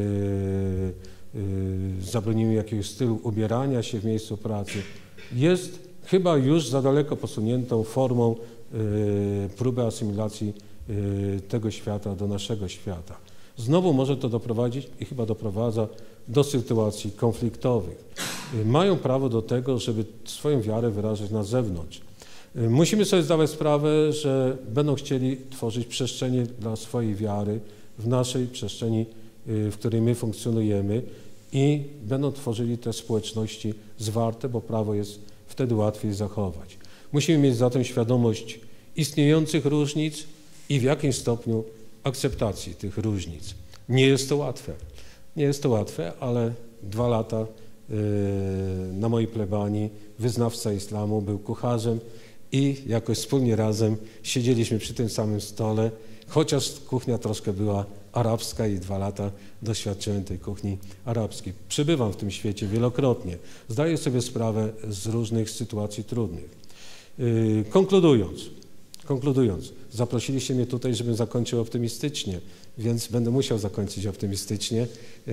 zabronimy jakiegoś stylu ubierania się w miejscu pracy, jest chyba już za daleko posuniętą formą próby asymilacji tego świata do naszego świata. Znowu może to doprowadzić i chyba doprowadza do sytuacji konfliktowych. Mają prawo do tego, żeby swoją wiarę wyrażać na zewnątrz. Musimy sobie zdawać sprawę, że będą chcieli tworzyć przestrzenie dla swojej wiary w naszej przestrzeni, w której my funkcjonujemy i będą tworzyli te społeczności zwarte, bo prawo jest wtedy łatwiej zachować. Musimy mieć zatem świadomość istniejących różnic i w jakim stopniu akceptacji tych różnic. Nie jest to łatwe. Nie jest to łatwe, ale dwa lata na mojej plebanii wyznawca islamu był kucharzem i jakoś wspólnie razem siedzieliśmy przy tym samym stole, chociaż kuchnia troszkę była arabska i dwa lata doświadczyłem tej kuchni arabskiej. Przybywam w tym świecie wielokrotnie. Zdaję sobie sprawę z różnych sytuacji trudnych. Konkludując, konkludując, zaprosiliście mnie tutaj, żebym zakończył optymistycznie, więc będę musiał zakończyć optymistycznie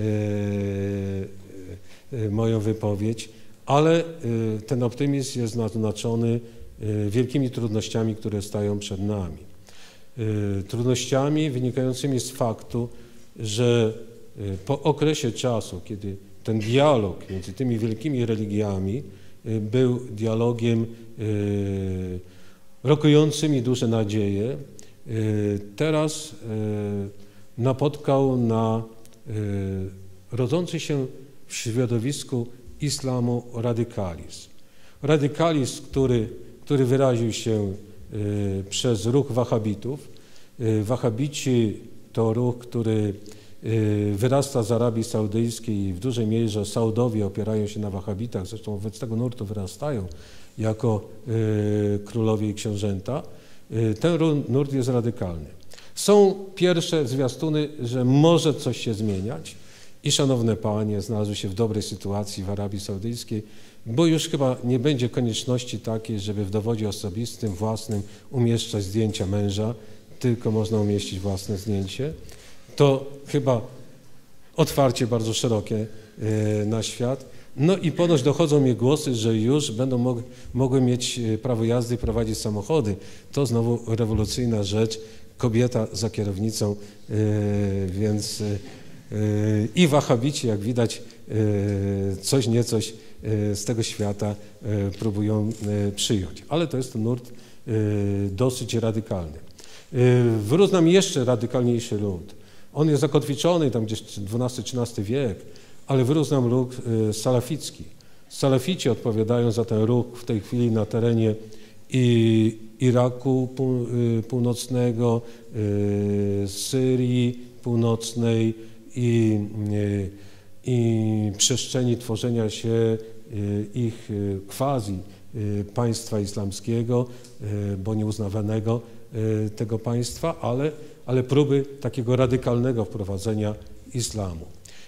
moją wypowiedź, ale ten optymizm jest naznaczony wielkimi trudnościami, które stają przed nami. Trudnościami wynikającymi z faktu, że po okresie czasu, kiedy ten dialog między tymi wielkimi religiami był dialogiem rokującym i duże nadzieje, teraz napotkał na rodzący się w środowisku islamu radykalizm. Radykalizm, który, który wyraził się przez ruch wahabitów. Wahabici to ruch, który wyrasta z Arabii Saudyjskiej i w dużej mierze Saudowie opierają się na wahabitach, zresztą wobec tego nurtu wyrastają jako królowie i książęta. Ten nurt jest radykalny. Są pierwsze zwiastuny, że może coś się zmieniać i szanowne panie znalazły się w dobrej sytuacji w Arabii Saudyjskiej, bo już chyba nie będzie konieczności takiej, żeby w dowodzie osobistym, własnym umieszczać zdjęcia męża, tylko można umieścić własne zdjęcie. To chyba otwarcie bardzo szerokie na świat. No i ponoć dochodzą mnie głosy, że już będą mog mogły mieć prawo jazdy i prowadzić samochody. To znowu rewolucyjna rzecz, kobieta za kierownicą, więc i wahabici, jak widać, coś niecoś z tego świata próbują przyjąć. Ale to jest to nurt dosyć radykalny. Wyrósł nam jeszcze radykalniejszy nurt. On jest zakotwiczony tam gdzieś dwunasty trzynasty wiek, ale wyrósł nam ruch salaficki. Salafici odpowiadają za ten ruch w tej chwili na terenie i Iraku Północnego, Syrii Północnej i, i przestrzeni tworzenia się ich quasi państwa islamskiego, bo nieuznawanego tego państwa, ale, ale próby takiego radykalnego wprowadzenia islamu.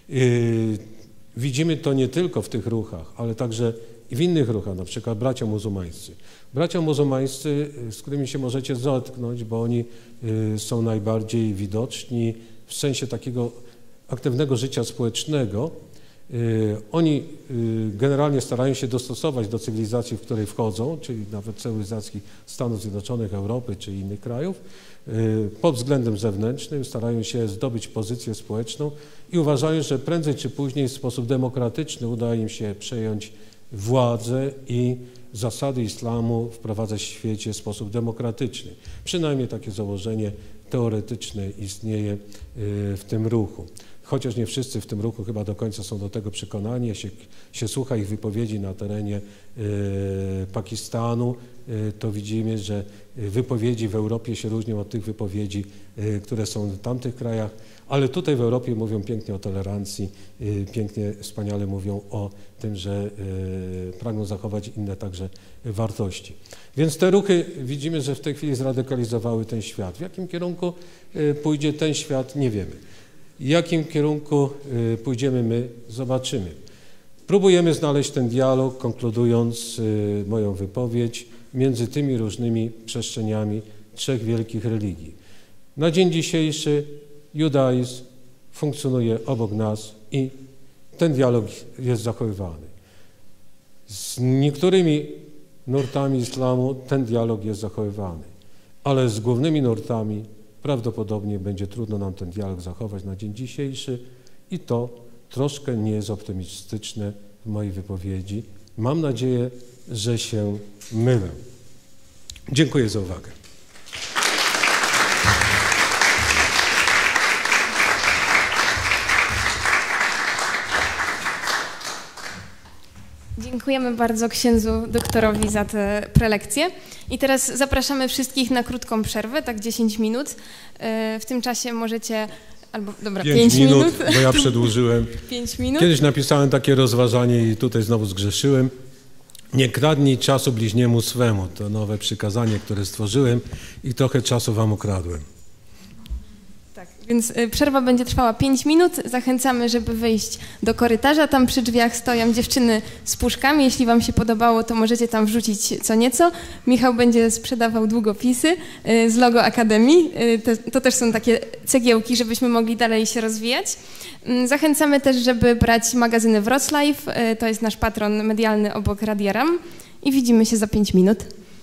Widzimy to nie tylko w tych ruchach, ale także i w innych ruchach, na przykład bracia muzułmańscy. Bracia muzułmańscy, z którymi się możecie zetknąć, bo oni są najbardziej widoczni w sensie takiego aktywnego życia społecznego. Oni generalnie starają się dostosować do cywilizacji, w której wchodzą, czyli nawet cywilizacji Stanów Zjednoczonych, Europy czy innych krajów. Pod względem zewnętrznym starają się zdobyć pozycję społeczną i uważają, że prędzej czy później w sposób demokratyczny uda im się przejąć władzę i zasady islamu wprowadzać w świecie w sposób demokratyczny. Przynajmniej takie założenie teoretyczne istnieje w tym ruchu. Chociaż nie wszyscy w tym ruchu chyba do końca są do tego przekonani, się, się słucha ich wypowiedzi na terenie y, Pakistanu, y, to widzimy, że wypowiedzi w Europie się różnią od tych wypowiedzi, y, które są w tamtych krajach, ale tutaj w Europie mówią pięknie o tolerancji, y, pięknie, wspaniale mówią o tym, że y, pragną zachować inne także wartości. Więc te ruchy widzimy, że w tej chwili zradykalizowały ten świat. W jakim kierunku y, pójdzie ten świat, nie wiemy. W jakim kierunku pójdziemy my, zobaczymy. Próbujemy znaleźć ten dialog, konkludując moją wypowiedź, między tymi różnymi przestrzeniami trzech wielkich religii. Na dzień dzisiejszy judaizm funkcjonuje obok nas i ten dialog jest zachowywany. Z niektórymi nurtami islamu ten dialog jest zachowywany, ale z głównymi nurtami prawdopodobnie będzie trudno nam ten dialog zachować na dzień dzisiejszy i to troszkę nie jest optymistyczne w mojej wypowiedzi. Mam nadzieję, że się mylę. Dziękuję za uwagę. Dziękujemy bardzo księdzu doktorowi za tę prelekcję. I teraz zapraszamy wszystkich na krótką przerwę, tak dziesięć minut. W tym czasie możecie, albo dobra, pięć minut, minut, bo ja przedłużyłem. pięć minut. Kiedyś napisałem takie rozważanie i tutaj znowu zgrzeszyłem. Nie kradnij czasu bliźniemu swemu. To nowe przykazanie, które stworzyłem i trochę czasu wam ukradłem. Tak, więc przerwa będzie trwała pięć minut. Zachęcamy, żeby wyjść do korytarza. Tam przy drzwiach stoją dziewczyny z puszkami. Jeśli wam się podobało, to możecie tam wrzucić co nieco. Michał będzie sprzedawał długopisy z logo Akademii. To też są takie cegiełki, żebyśmy mogli dalej się rozwijać. Zachęcamy też, żeby brać magazyny Wrocław. To jest nasz patron medialny obok Radia RAM. I widzimy się za pięć minut.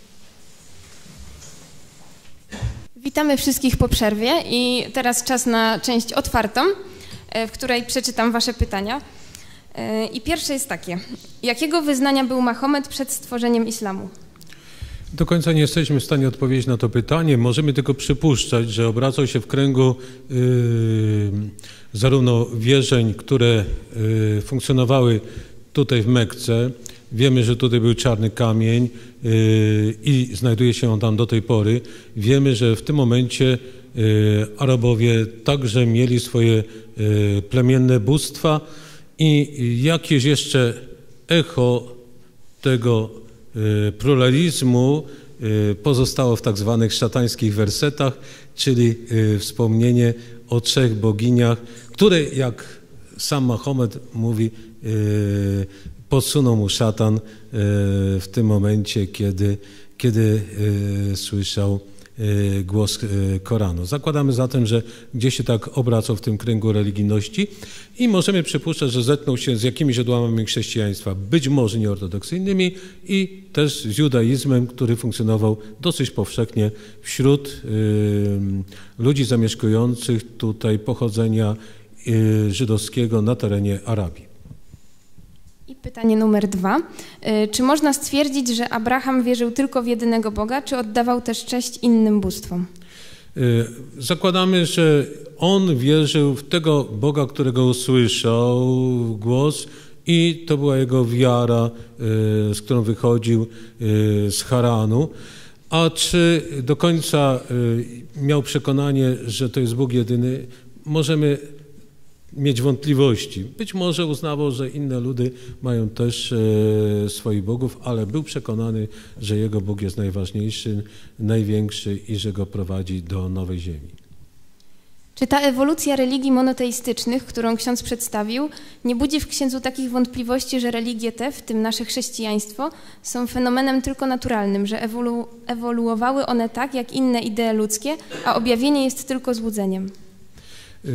Witamy wszystkich po przerwie i teraz czas na część otwartą, w której przeczytam wasze pytania. I pierwsze jest takie. Jakiego wyznania był Mahomet przed stworzeniem islamu? Do końca nie jesteśmy w stanie odpowiedzieć na to pytanie. Możemy tylko przypuszczać, że obracał się w kręgu yy, zarówno wierzeń, które yy, funkcjonowały tutaj w Mekce. Wiemy, że tutaj był czarny kamień yy, i znajduje się on tam do tej pory. Wiemy, że w tym momencie yy, Arabowie także mieli swoje yy, plemienne bóstwa i jakieś jeszcze echo tego yy, pluralizmu yy, pozostało w tak zwanych szatańskich wersetach, czyli yy, wspomnienie o trzech boginiach, które, jak sam Mahomet mówi, yy, podsunął mu szatan w tym momencie, kiedy, kiedy słyszał głos Koranu. Zakładamy zatem, że gdzieś się tak obracał w tym kręgu religijności i możemy przypuszczać, że zetknął się z jakimiś odłamami chrześcijaństwa, być może nieortodoksyjnymi i też z judaizmem, który funkcjonował dosyć powszechnie wśród ludzi zamieszkujących tutaj pochodzenia żydowskiego na terenie Arabii. I pytanie numer dwa. Czy można stwierdzić, że Abraham wierzył tylko w jedynego Boga, czy oddawał też cześć innym bóstwom? Zakładamy, że on wierzył w tego Boga, którego usłyszał głos i to była jego wiara, z którą wychodził z Haranu. A czy do końca miał przekonanie, że to jest Bóg jedyny, możemy mieć wątpliwości. Być może uznawał, że inne ludy mają też e, swoich bogów, ale był przekonany, że jego Bóg jest najważniejszy, największy i że go prowadzi do nowej ziemi. Czy ta ewolucja religii monoteistycznych, którą ksiądz przedstawił, nie budzi w księdzu takich wątpliwości, że religie te, w tym nasze chrześcijaństwo, są fenomenem tylko naturalnym, że ewolu ewoluowały one tak, jak inne idee ludzkie, a objawienie jest tylko złudzeniem? Yy...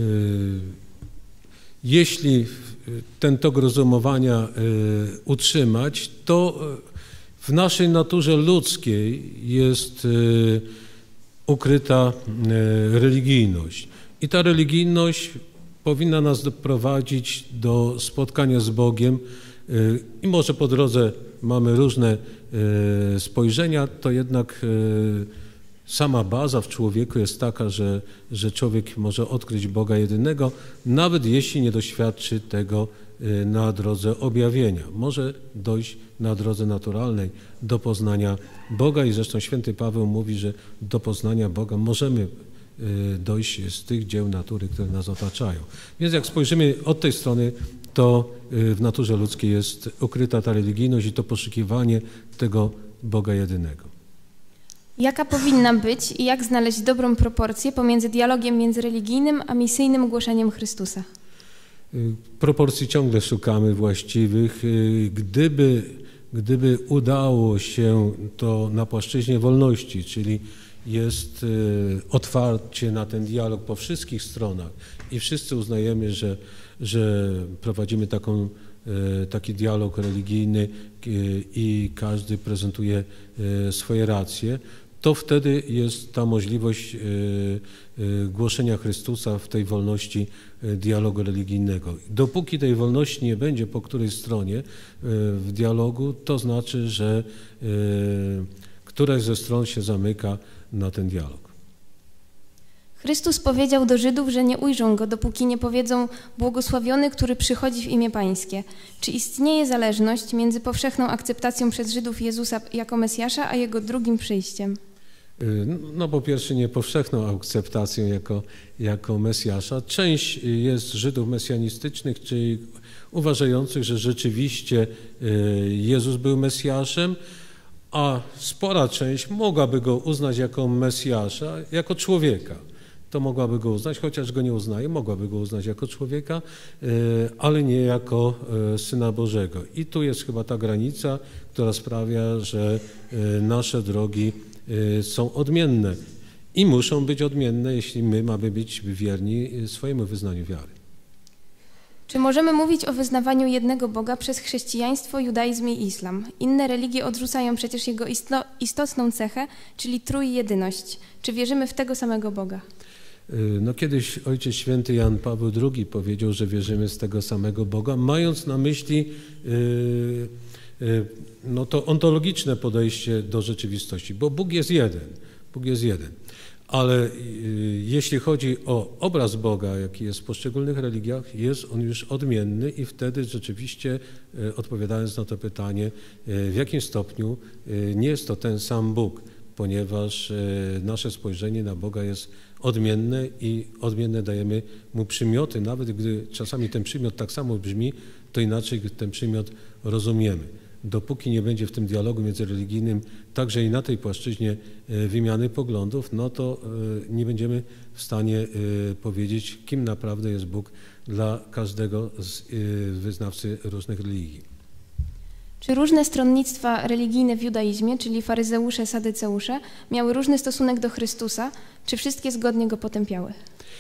Jeśli ten tok rozumowania y, utrzymać, to w naszej naturze ludzkiej jest y, ukryta y, religijność. I ta religijność powinna nas doprowadzić do spotkania z Bogiem y, i może po drodze mamy różne y, spojrzenia, to jednak y, sama baza w człowieku jest taka, że, że człowiek może odkryć Boga jedynego, nawet jeśli nie doświadczy tego na drodze objawienia. Może dojść na drodze naturalnej do poznania Boga i zresztą święty Paweł mówi, że do poznania Boga możemy dojść z tych dzieł natury, które nas otaczają. Więc jak spojrzymy od tej strony, to w naturze ludzkiej jest ukryta ta religijność i to poszukiwanie tego Boga jedynego. Jaka powinna być i jak znaleźć dobrą proporcję pomiędzy dialogiem międzyreligijnym a misyjnym głoszeniem Chrystusa? Proporcji ciągle szukamy właściwych. Gdyby gdyby udało się to na płaszczyźnie wolności, czyli jest otwarcie na ten dialog po wszystkich stronach i wszyscy uznajemy, że, że prowadzimy taką, taki dialog religijny i każdy prezentuje swoje racje, to wtedy jest ta możliwość głoszenia Chrystusa w tej wolności dialogu religijnego. Dopóki tej wolności nie będzie po której stronie w dialogu, to znaczy, że któraś ze stron się zamyka na ten dialog. Chrystus powiedział do Żydów, że nie ujrzą Go, dopóki nie powiedzą błogosławiony, który przychodzi w imię Pańskie. Czy istnieje zależność między powszechną akceptacją przez Żydów Jezusa jako Mesjasza, a Jego drugim przyjściem? No po pierwsze nie powszechną akceptacją jako, jako Mesjasza. Część jest Żydów mesjanistycznych, czyli uważających, że rzeczywiście Jezus był Mesjaszem, a spora część mogłaby Go uznać jako Mesjasza, jako człowieka. To mogłaby Go uznać, chociaż Go nie uznaje, mogłaby Go uznać jako człowieka, ale nie jako Syna Bożego. I tu jest chyba ta granica, która sprawia, że nasze drogi są odmienne i muszą być odmienne, jeśli my mamy być wierni swojemu wyznaniu wiary. Czy możemy mówić o wyznawaniu jednego Boga przez chrześcijaństwo, judaizm i islam? Inne religie odrzucają przecież Jego istotną cechę, czyli trójjedyność. Czy wierzymy w tego samego Boga? No kiedyś Ojciec Święty Jan Paweł drugi powiedział, że wierzymy z tego samego Boga, mając na myśli yy, yy, no to ontologiczne podejście do rzeczywistości, bo Bóg jest jeden, Bóg jest jeden. Ale y, jeśli chodzi o obraz Boga, jaki jest w poszczególnych religiach, jest on już odmienny i wtedy rzeczywiście, y, odpowiadając na to pytanie, y, w jakim stopniu y, nie jest to ten sam Bóg, ponieważ y, nasze spojrzenie na Boga jest odmienne i odmienne dajemy Mu przymioty, nawet gdy czasami ten przymiot tak samo brzmi, to inaczej ten przymiot rozumiemy. Dopóki nie będzie w tym dialogu międzyreligijnym także i na tej płaszczyźnie wymiany poglądów, no to nie będziemy w stanie powiedzieć, kim naprawdę jest Bóg dla każdego z wyznawcy różnych religii. Czy różne stronnictwa religijne w judaizmie, czyli faryzeusze, sadyceusze, miały różny stosunek do Chrystusa? Czy wszystkie zgodnie Go potępiały?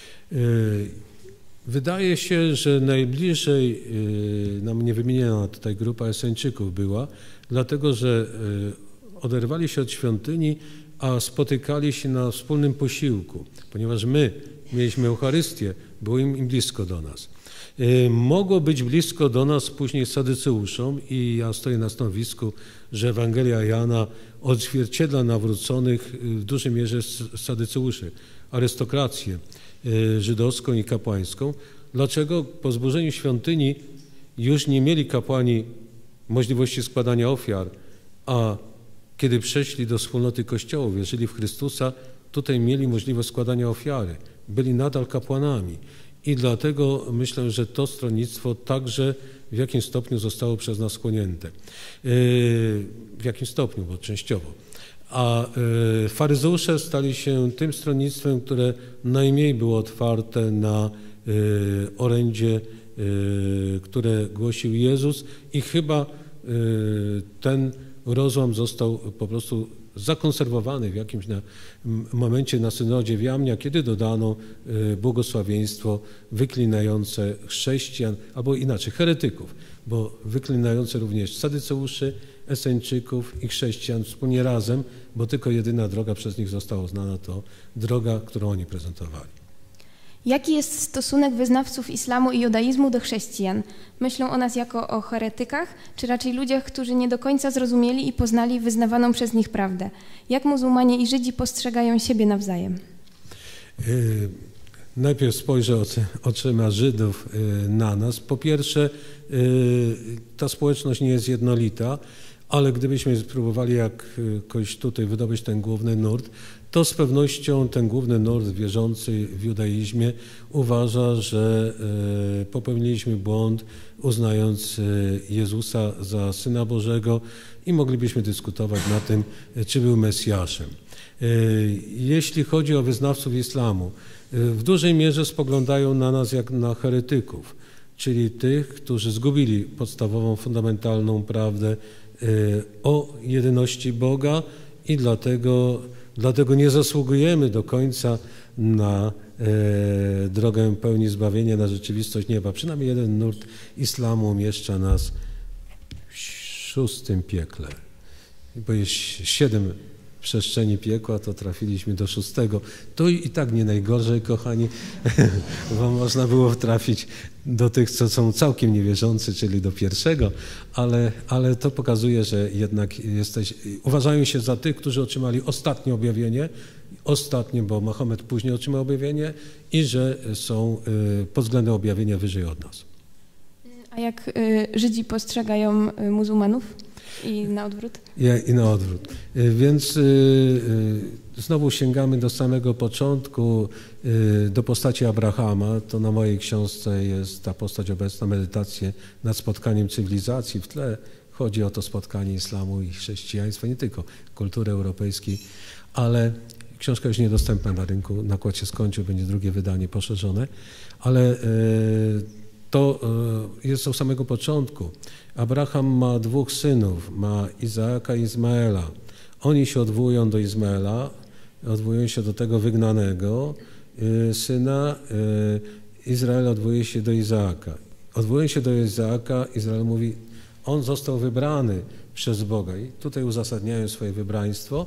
Wydaje się, że najbliżej nam niewymieniona tutaj grupa Eseńczyków była, dlatego że oderwali się od świątyni, a spotykali się na wspólnym posiłku, ponieważ my mieliśmy Eucharystię, było im, im blisko do nas. Mogło być blisko do nas później sadyceuszom i ja stoję na stanowisku, że Ewangelia Jana odzwierciedla nawróconych w dużej mierze sadyceuszy, arystokrację żydowską i kapłańską. Dlaczego? Po zburzeniu świątyni już nie mieli kapłani możliwości składania ofiar, a kiedy przeszli do wspólnoty Kościoła, wierzyli w Chrystusa, tutaj mieli możliwość składania ofiary. Byli nadal kapłanami i dlatego myślę, że to stronnictwo także w jakim stopniu zostało przez nas skłonięte. W jakim stopniu, bo częściowo. A faryzeusze stali się tym stronnictwem, które najmniej było otwarte na orędzie, które głosił Jezus i chyba ten rozłam został po prostu zakonserwowany w jakimś na, momencie na synodzie w Jamnia, kiedy dodano błogosławieństwo wyklinające chrześcijan, albo inaczej, heretyków, bo wyklinające również sadyceuszy, Eseńczyków i chrześcijan wspólnie razem, bo tylko jedyna droga przez nich została uznana, to droga, którą oni prezentowali. Jaki jest stosunek wyznawców islamu i judaizmu do chrześcijan? Myślą o nas jako o heretykach, czy raczej ludziach, którzy nie do końca zrozumieli i poznali wyznawaną przez nich prawdę? Jak muzułmanie i Żydzi postrzegają siebie nawzajem? Yy, najpierw spojrzę oczyma Żydów yy, na nas. Po pierwsze, yy, ta społeczność nie jest jednolita, ale gdybyśmy spróbowali jakoś tutaj wydobyć ten główny nurt, to z pewnością ten główny nurt wierzący w judaizmie uważa, że popełniliśmy błąd, uznając Jezusa za Syna Bożego i moglibyśmy dyskutować na tym, czy był Mesjaszem. Jeśli chodzi o wyznawców islamu, w dużej mierze spoglądają na nas jak na heretyków, czyli tych, którzy zgubili podstawową, fundamentalną prawdę o jedyności Boga i dlatego, dlatego nie zasługujemy do końca na drogę pełni zbawienia, na rzeczywistość nieba. Przynajmniej jeden nurt islamu umieszcza nas w szóstym piekle, bo jest siedem przestrzeni piekła, to trafiliśmy do szóstego. To i tak nie najgorzej, kochani, bo można było trafić do tych, co są całkiem niewierzący, czyli do pierwszego, ale, ale to pokazuje, że jednak jesteś, uważają się za tych, którzy otrzymali ostatnie objawienie, ostatnie, bo Mahomet później otrzymał objawienie i że są pod względem objawienia wyżej od nas. A jak Żydzi postrzegają muzułmanów? I na odwrót? I, i na odwrót. Więc y, y, znowu sięgamy do samego początku, y, do postaci Abrahama. To na mojej książce jest ta postać obecna, medytacje nad spotkaniem cywilizacji. W tle chodzi o to spotkanie islamu i chrześcijaństwa, nie tylko kultury europejskiej, ale książka już niedostępna na rynku, nakład się skończył, będzie drugie wydanie poszerzone, ale y, to jest od samego początku. Abraham ma dwóch synów, ma Izaaka i Izmaela. Oni się odwołują do Izmaela, odwołują się do tego wygnanego syna, Izrael odwołuje się do Izaaka. Odwołują się do Izaaka, Izrael mówi, on został wybrany przez Boga i tutaj uzasadniają swoje wybraństwo,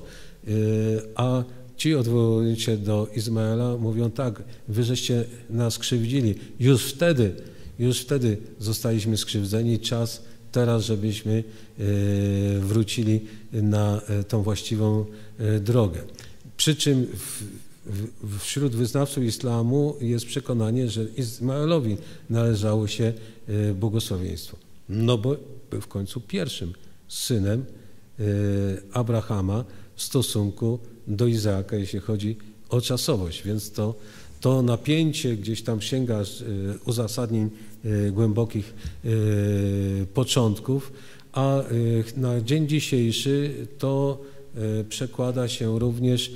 a ci odwołują się do Izmaela, mówią tak, wy żeście nas krzywdzili. Już wtedy Już wtedy zostaliśmy skrzywdzeni. Czas teraz, żebyśmy wrócili na tą właściwą drogę. Przy czym w, w, wśród wyznawców islamu jest przekonanie, że Izmaelowi należało się błogosławieństwo. No bo był w końcu pierwszym synem Abrahama w stosunku do Izaaka, jeśli chodzi o czasowość. Więc to To napięcie gdzieś tam sięga uzasadnień głębokich początków, a na dzień dzisiejszy to przekłada się również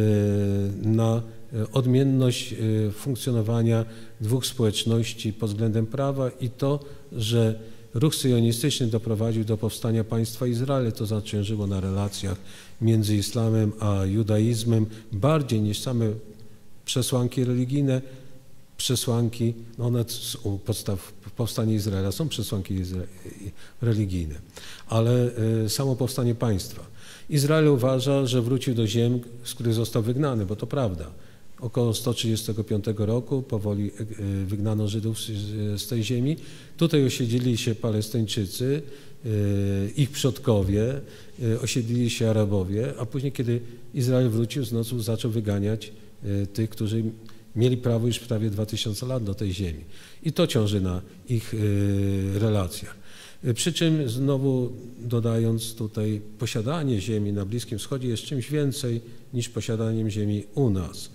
na odmienność funkcjonowania dwóch społeczności pod względem prawa i to, że ruch syjonistyczny doprowadził do powstania państwa Izrael, to zaciążyło na relacjach między islamem a judaizmem bardziej niż same przesłanki religijne, przesłanki, one u podstaw powstania Izraela są przesłanki religijne, ale samo powstanie państwa. Izrael uważa, że wrócił do ziem, z których został wygnany, bo to prawda. Około sto trzydziestego piątego roku powoli wygnano Żydów z tej ziemi. Tutaj osiedlili się Palestyńczycy, ich przodkowie, osiedlili się Arabowie, a później, kiedy Izrael wrócił, znowu zaczął wyganiać tych, którzy mieli prawo już prawie dwa tysiące lat do tej ziemi. I to ciąży na ich relacjach. Przy czym znowu dodając tutaj, posiadanie ziemi na Bliskim Wschodzie jest czymś więcej niż posiadaniem ziemi u nas.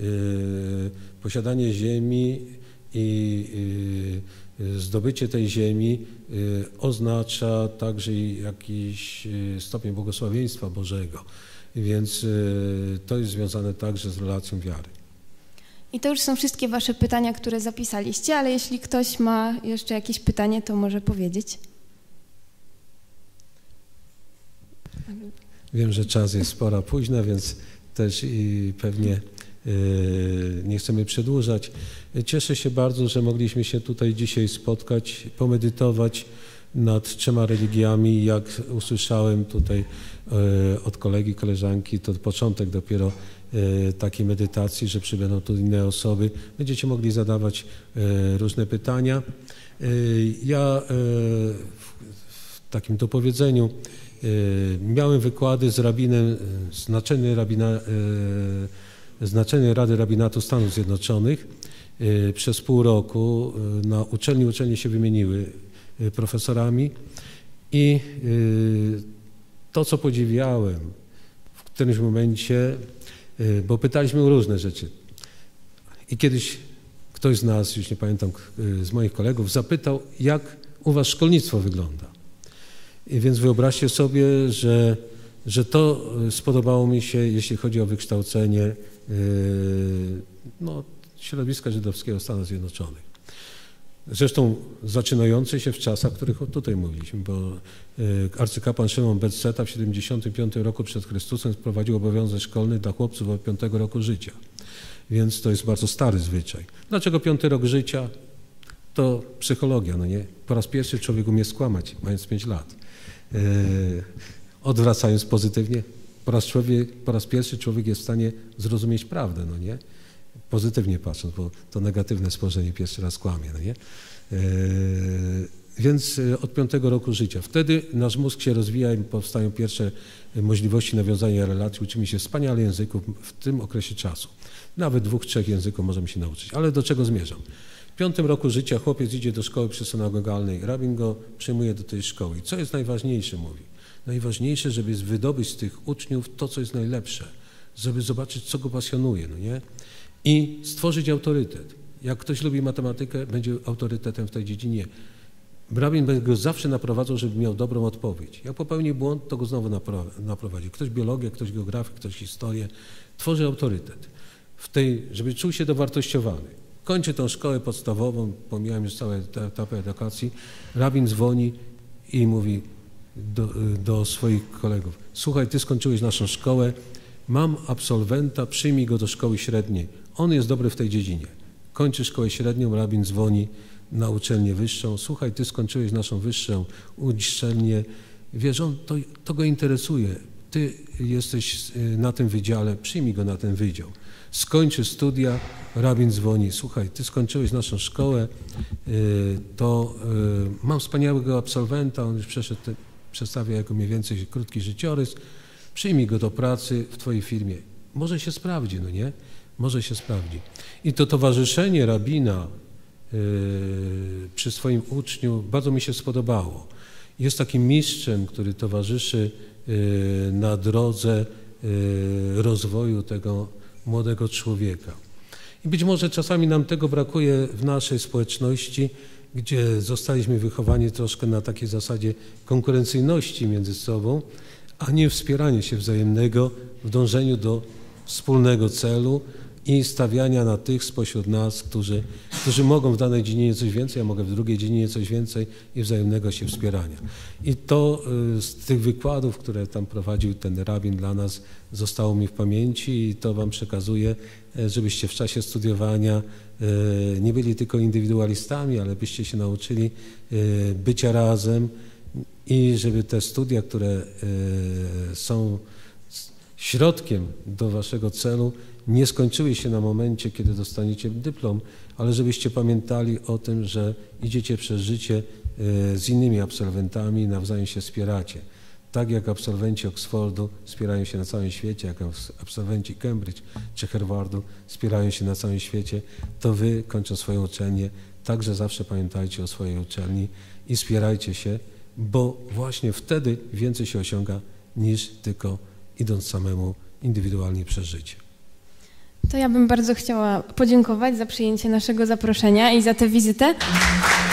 Posiadanie ziemi i zdobycie tej ziemi oznacza także jakiś stopień błogosławieństwa Bożego. Więc to jest związane także z relacją wiary. I to już są wszystkie wasze pytania, które zapisaliście, ale jeśli ktoś ma jeszcze jakieś pytanie, to może powiedzieć. Wiem, że czas jest pora późna, więc też i pewnie nie chcemy przedłużać. Cieszę się bardzo, że mogliśmy się tutaj dzisiaj spotkać, pomedytować nad trzema religiami. Jak usłyszałem tutaj od kolegi, koleżanki, to początek dopiero takiej medytacji, że przybędą tu inne osoby. Będziecie mogli zadawać różne pytania. Ja w takim dopowiedzeniu miałem wykłady z rabinem, z naczelnej, rabina, z naczelnej Rady Rabinatu Stanów Zjednoczonych przez pół roku. Na uczelni uczelnie się wymieniły profesorami i to, co podziwiałem w którymś momencie, bo pytaliśmy o różne rzeczy i kiedyś ktoś z nas, już nie pamiętam, z moich kolegów zapytał, jak u was szkolnictwo wygląda. I więc wyobraźcie sobie, że, że to spodobało mi się, jeśli chodzi o wykształcenie no, środowiska żydowskiego Stanów Zjednoczonych. Zresztą zaczynający się w czasach, o których tutaj mówiliśmy, bo arcykapłan Szymon Beceta w siedemdziesiątym piątym roku przed Chrystusem wprowadził obowiązek szkolny dla chłopców od piątego roku życia. Więc to jest bardzo stary zwyczaj. Dlaczego piąty rok życia? To psychologia, no nie? Po raz pierwszy człowiek umie skłamać, mając pięć lat. Yy, odwracając pozytywnie, po raz, człowiek, po raz pierwszy człowiek jest w stanie zrozumieć prawdę, no nie? Pozytywnie patrząc, bo to negatywne spojrzenie pierwszy raz kłamie, no nie? Yy, więc od piątego roku życia. Wtedy nasz mózg się rozwija i powstają pierwsze możliwości nawiązania relacji. Uczymy się wspaniale języków w tym okresie czasu. Nawet dwóch, trzech języków możemy się nauczyć. Ale do czego zmierzam? W piątym roku życia chłopiec idzie do szkoły przysynagogalnej. Rabin go przyjmuje do tej szkoły. I co jest najważniejsze, mówi? Najważniejsze, żeby wydobyć z tych uczniów to, co jest najlepsze. Żeby zobaczyć, co go pasjonuje, no nie? I stworzyć autorytet. Jak ktoś lubi matematykę, będzie autorytetem w tej dziedzinie. Rabin będzie go zawsze naprowadzał, żeby miał dobrą odpowiedź. Jak popełni błąd, to go znowu naprowadzi. Ktoś biologię, ktoś geografię, ktoś historię. Tworzy autorytet. W tej, żeby czuł się dowartościowany. Kończy tą szkołę podstawową, pomijam już całe etapy edukacji. Rabin dzwoni i mówi do, do swoich kolegów: słuchaj, ty skończyłeś naszą szkołę, mam absolwenta, przyjmij go do szkoły średniej. On jest dobry w tej dziedzinie. Kończy szkołę średnią, rabin dzwoni na uczelnię wyższą. Słuchaj, ty skończyłeś naszą wyższą uczelnię. Wiesz, on, to, to go interesuje. Ty jesteś na tym wydziale, przyjmij go na ten wydział. Skończy studia, rabin dzwoni: słuchaj, ty skończyłeś naszą szkołę, to mam wspaniałego absolwenta, on już przeszedł, przedstawia jako mniej więcej krótki życiorys, przyjmij go do pracy w twojej firmie. Może się sprawdzi, no nie? Może się sprawdzi. I to towarzyszenie rabina przy swoim uczniu bardzo mi się spodobało. Jest takim mistrzem, który towarzyszy na drodze rozwoju tego młodego człowieka. I być może czasami nam tego brakuje w naszej społeczności, gdzie zostaliśmy wychowani troszkę na takiej zasadzie konkurencyjności między sobą, a nie wspierania się wzajemnego w dążeniu do wspólnego celu i stawiania na tych spośród nas, którzy, którzy mogą w danej dziedzinie coś więcej, a mogę w drugiej dziedzinie coś więcej i wzajemnego się wspierania. I to z tych wykładów, które tam prowadził ten rabin dla nas, zostało mi w pamięci i to wam przekazuję, żebyście w czasie studiowania nie byli tylko indywidualistami, ale byście się nauczyli bycia razem i żeby te studia, które są środkiem do waszego celu, nie skończyły się na momencie, kiedy dostaniecie dyplom, ale żebyście pamiętali o tym, że idziecie przez życie z innymi absolwentami, nawzajem się wspieracie. Tak jak absolwenci Oxfordu wspierają się na całym świecie, jak absolwenci Cambridge czy Harvardu wspierają się na całym świecie, to wy, kończąc swoją uczelnię, także zawsze pamiętajcie o swojej uczelni i wspierajcie się, bo właśnie wtedy więcej się osiąga niż tylko idąc samemu indywidualnie przez życie. To ja bym bardzo chciała podziękować za przyjęcie naszego zaproszenia i za tę wizytę.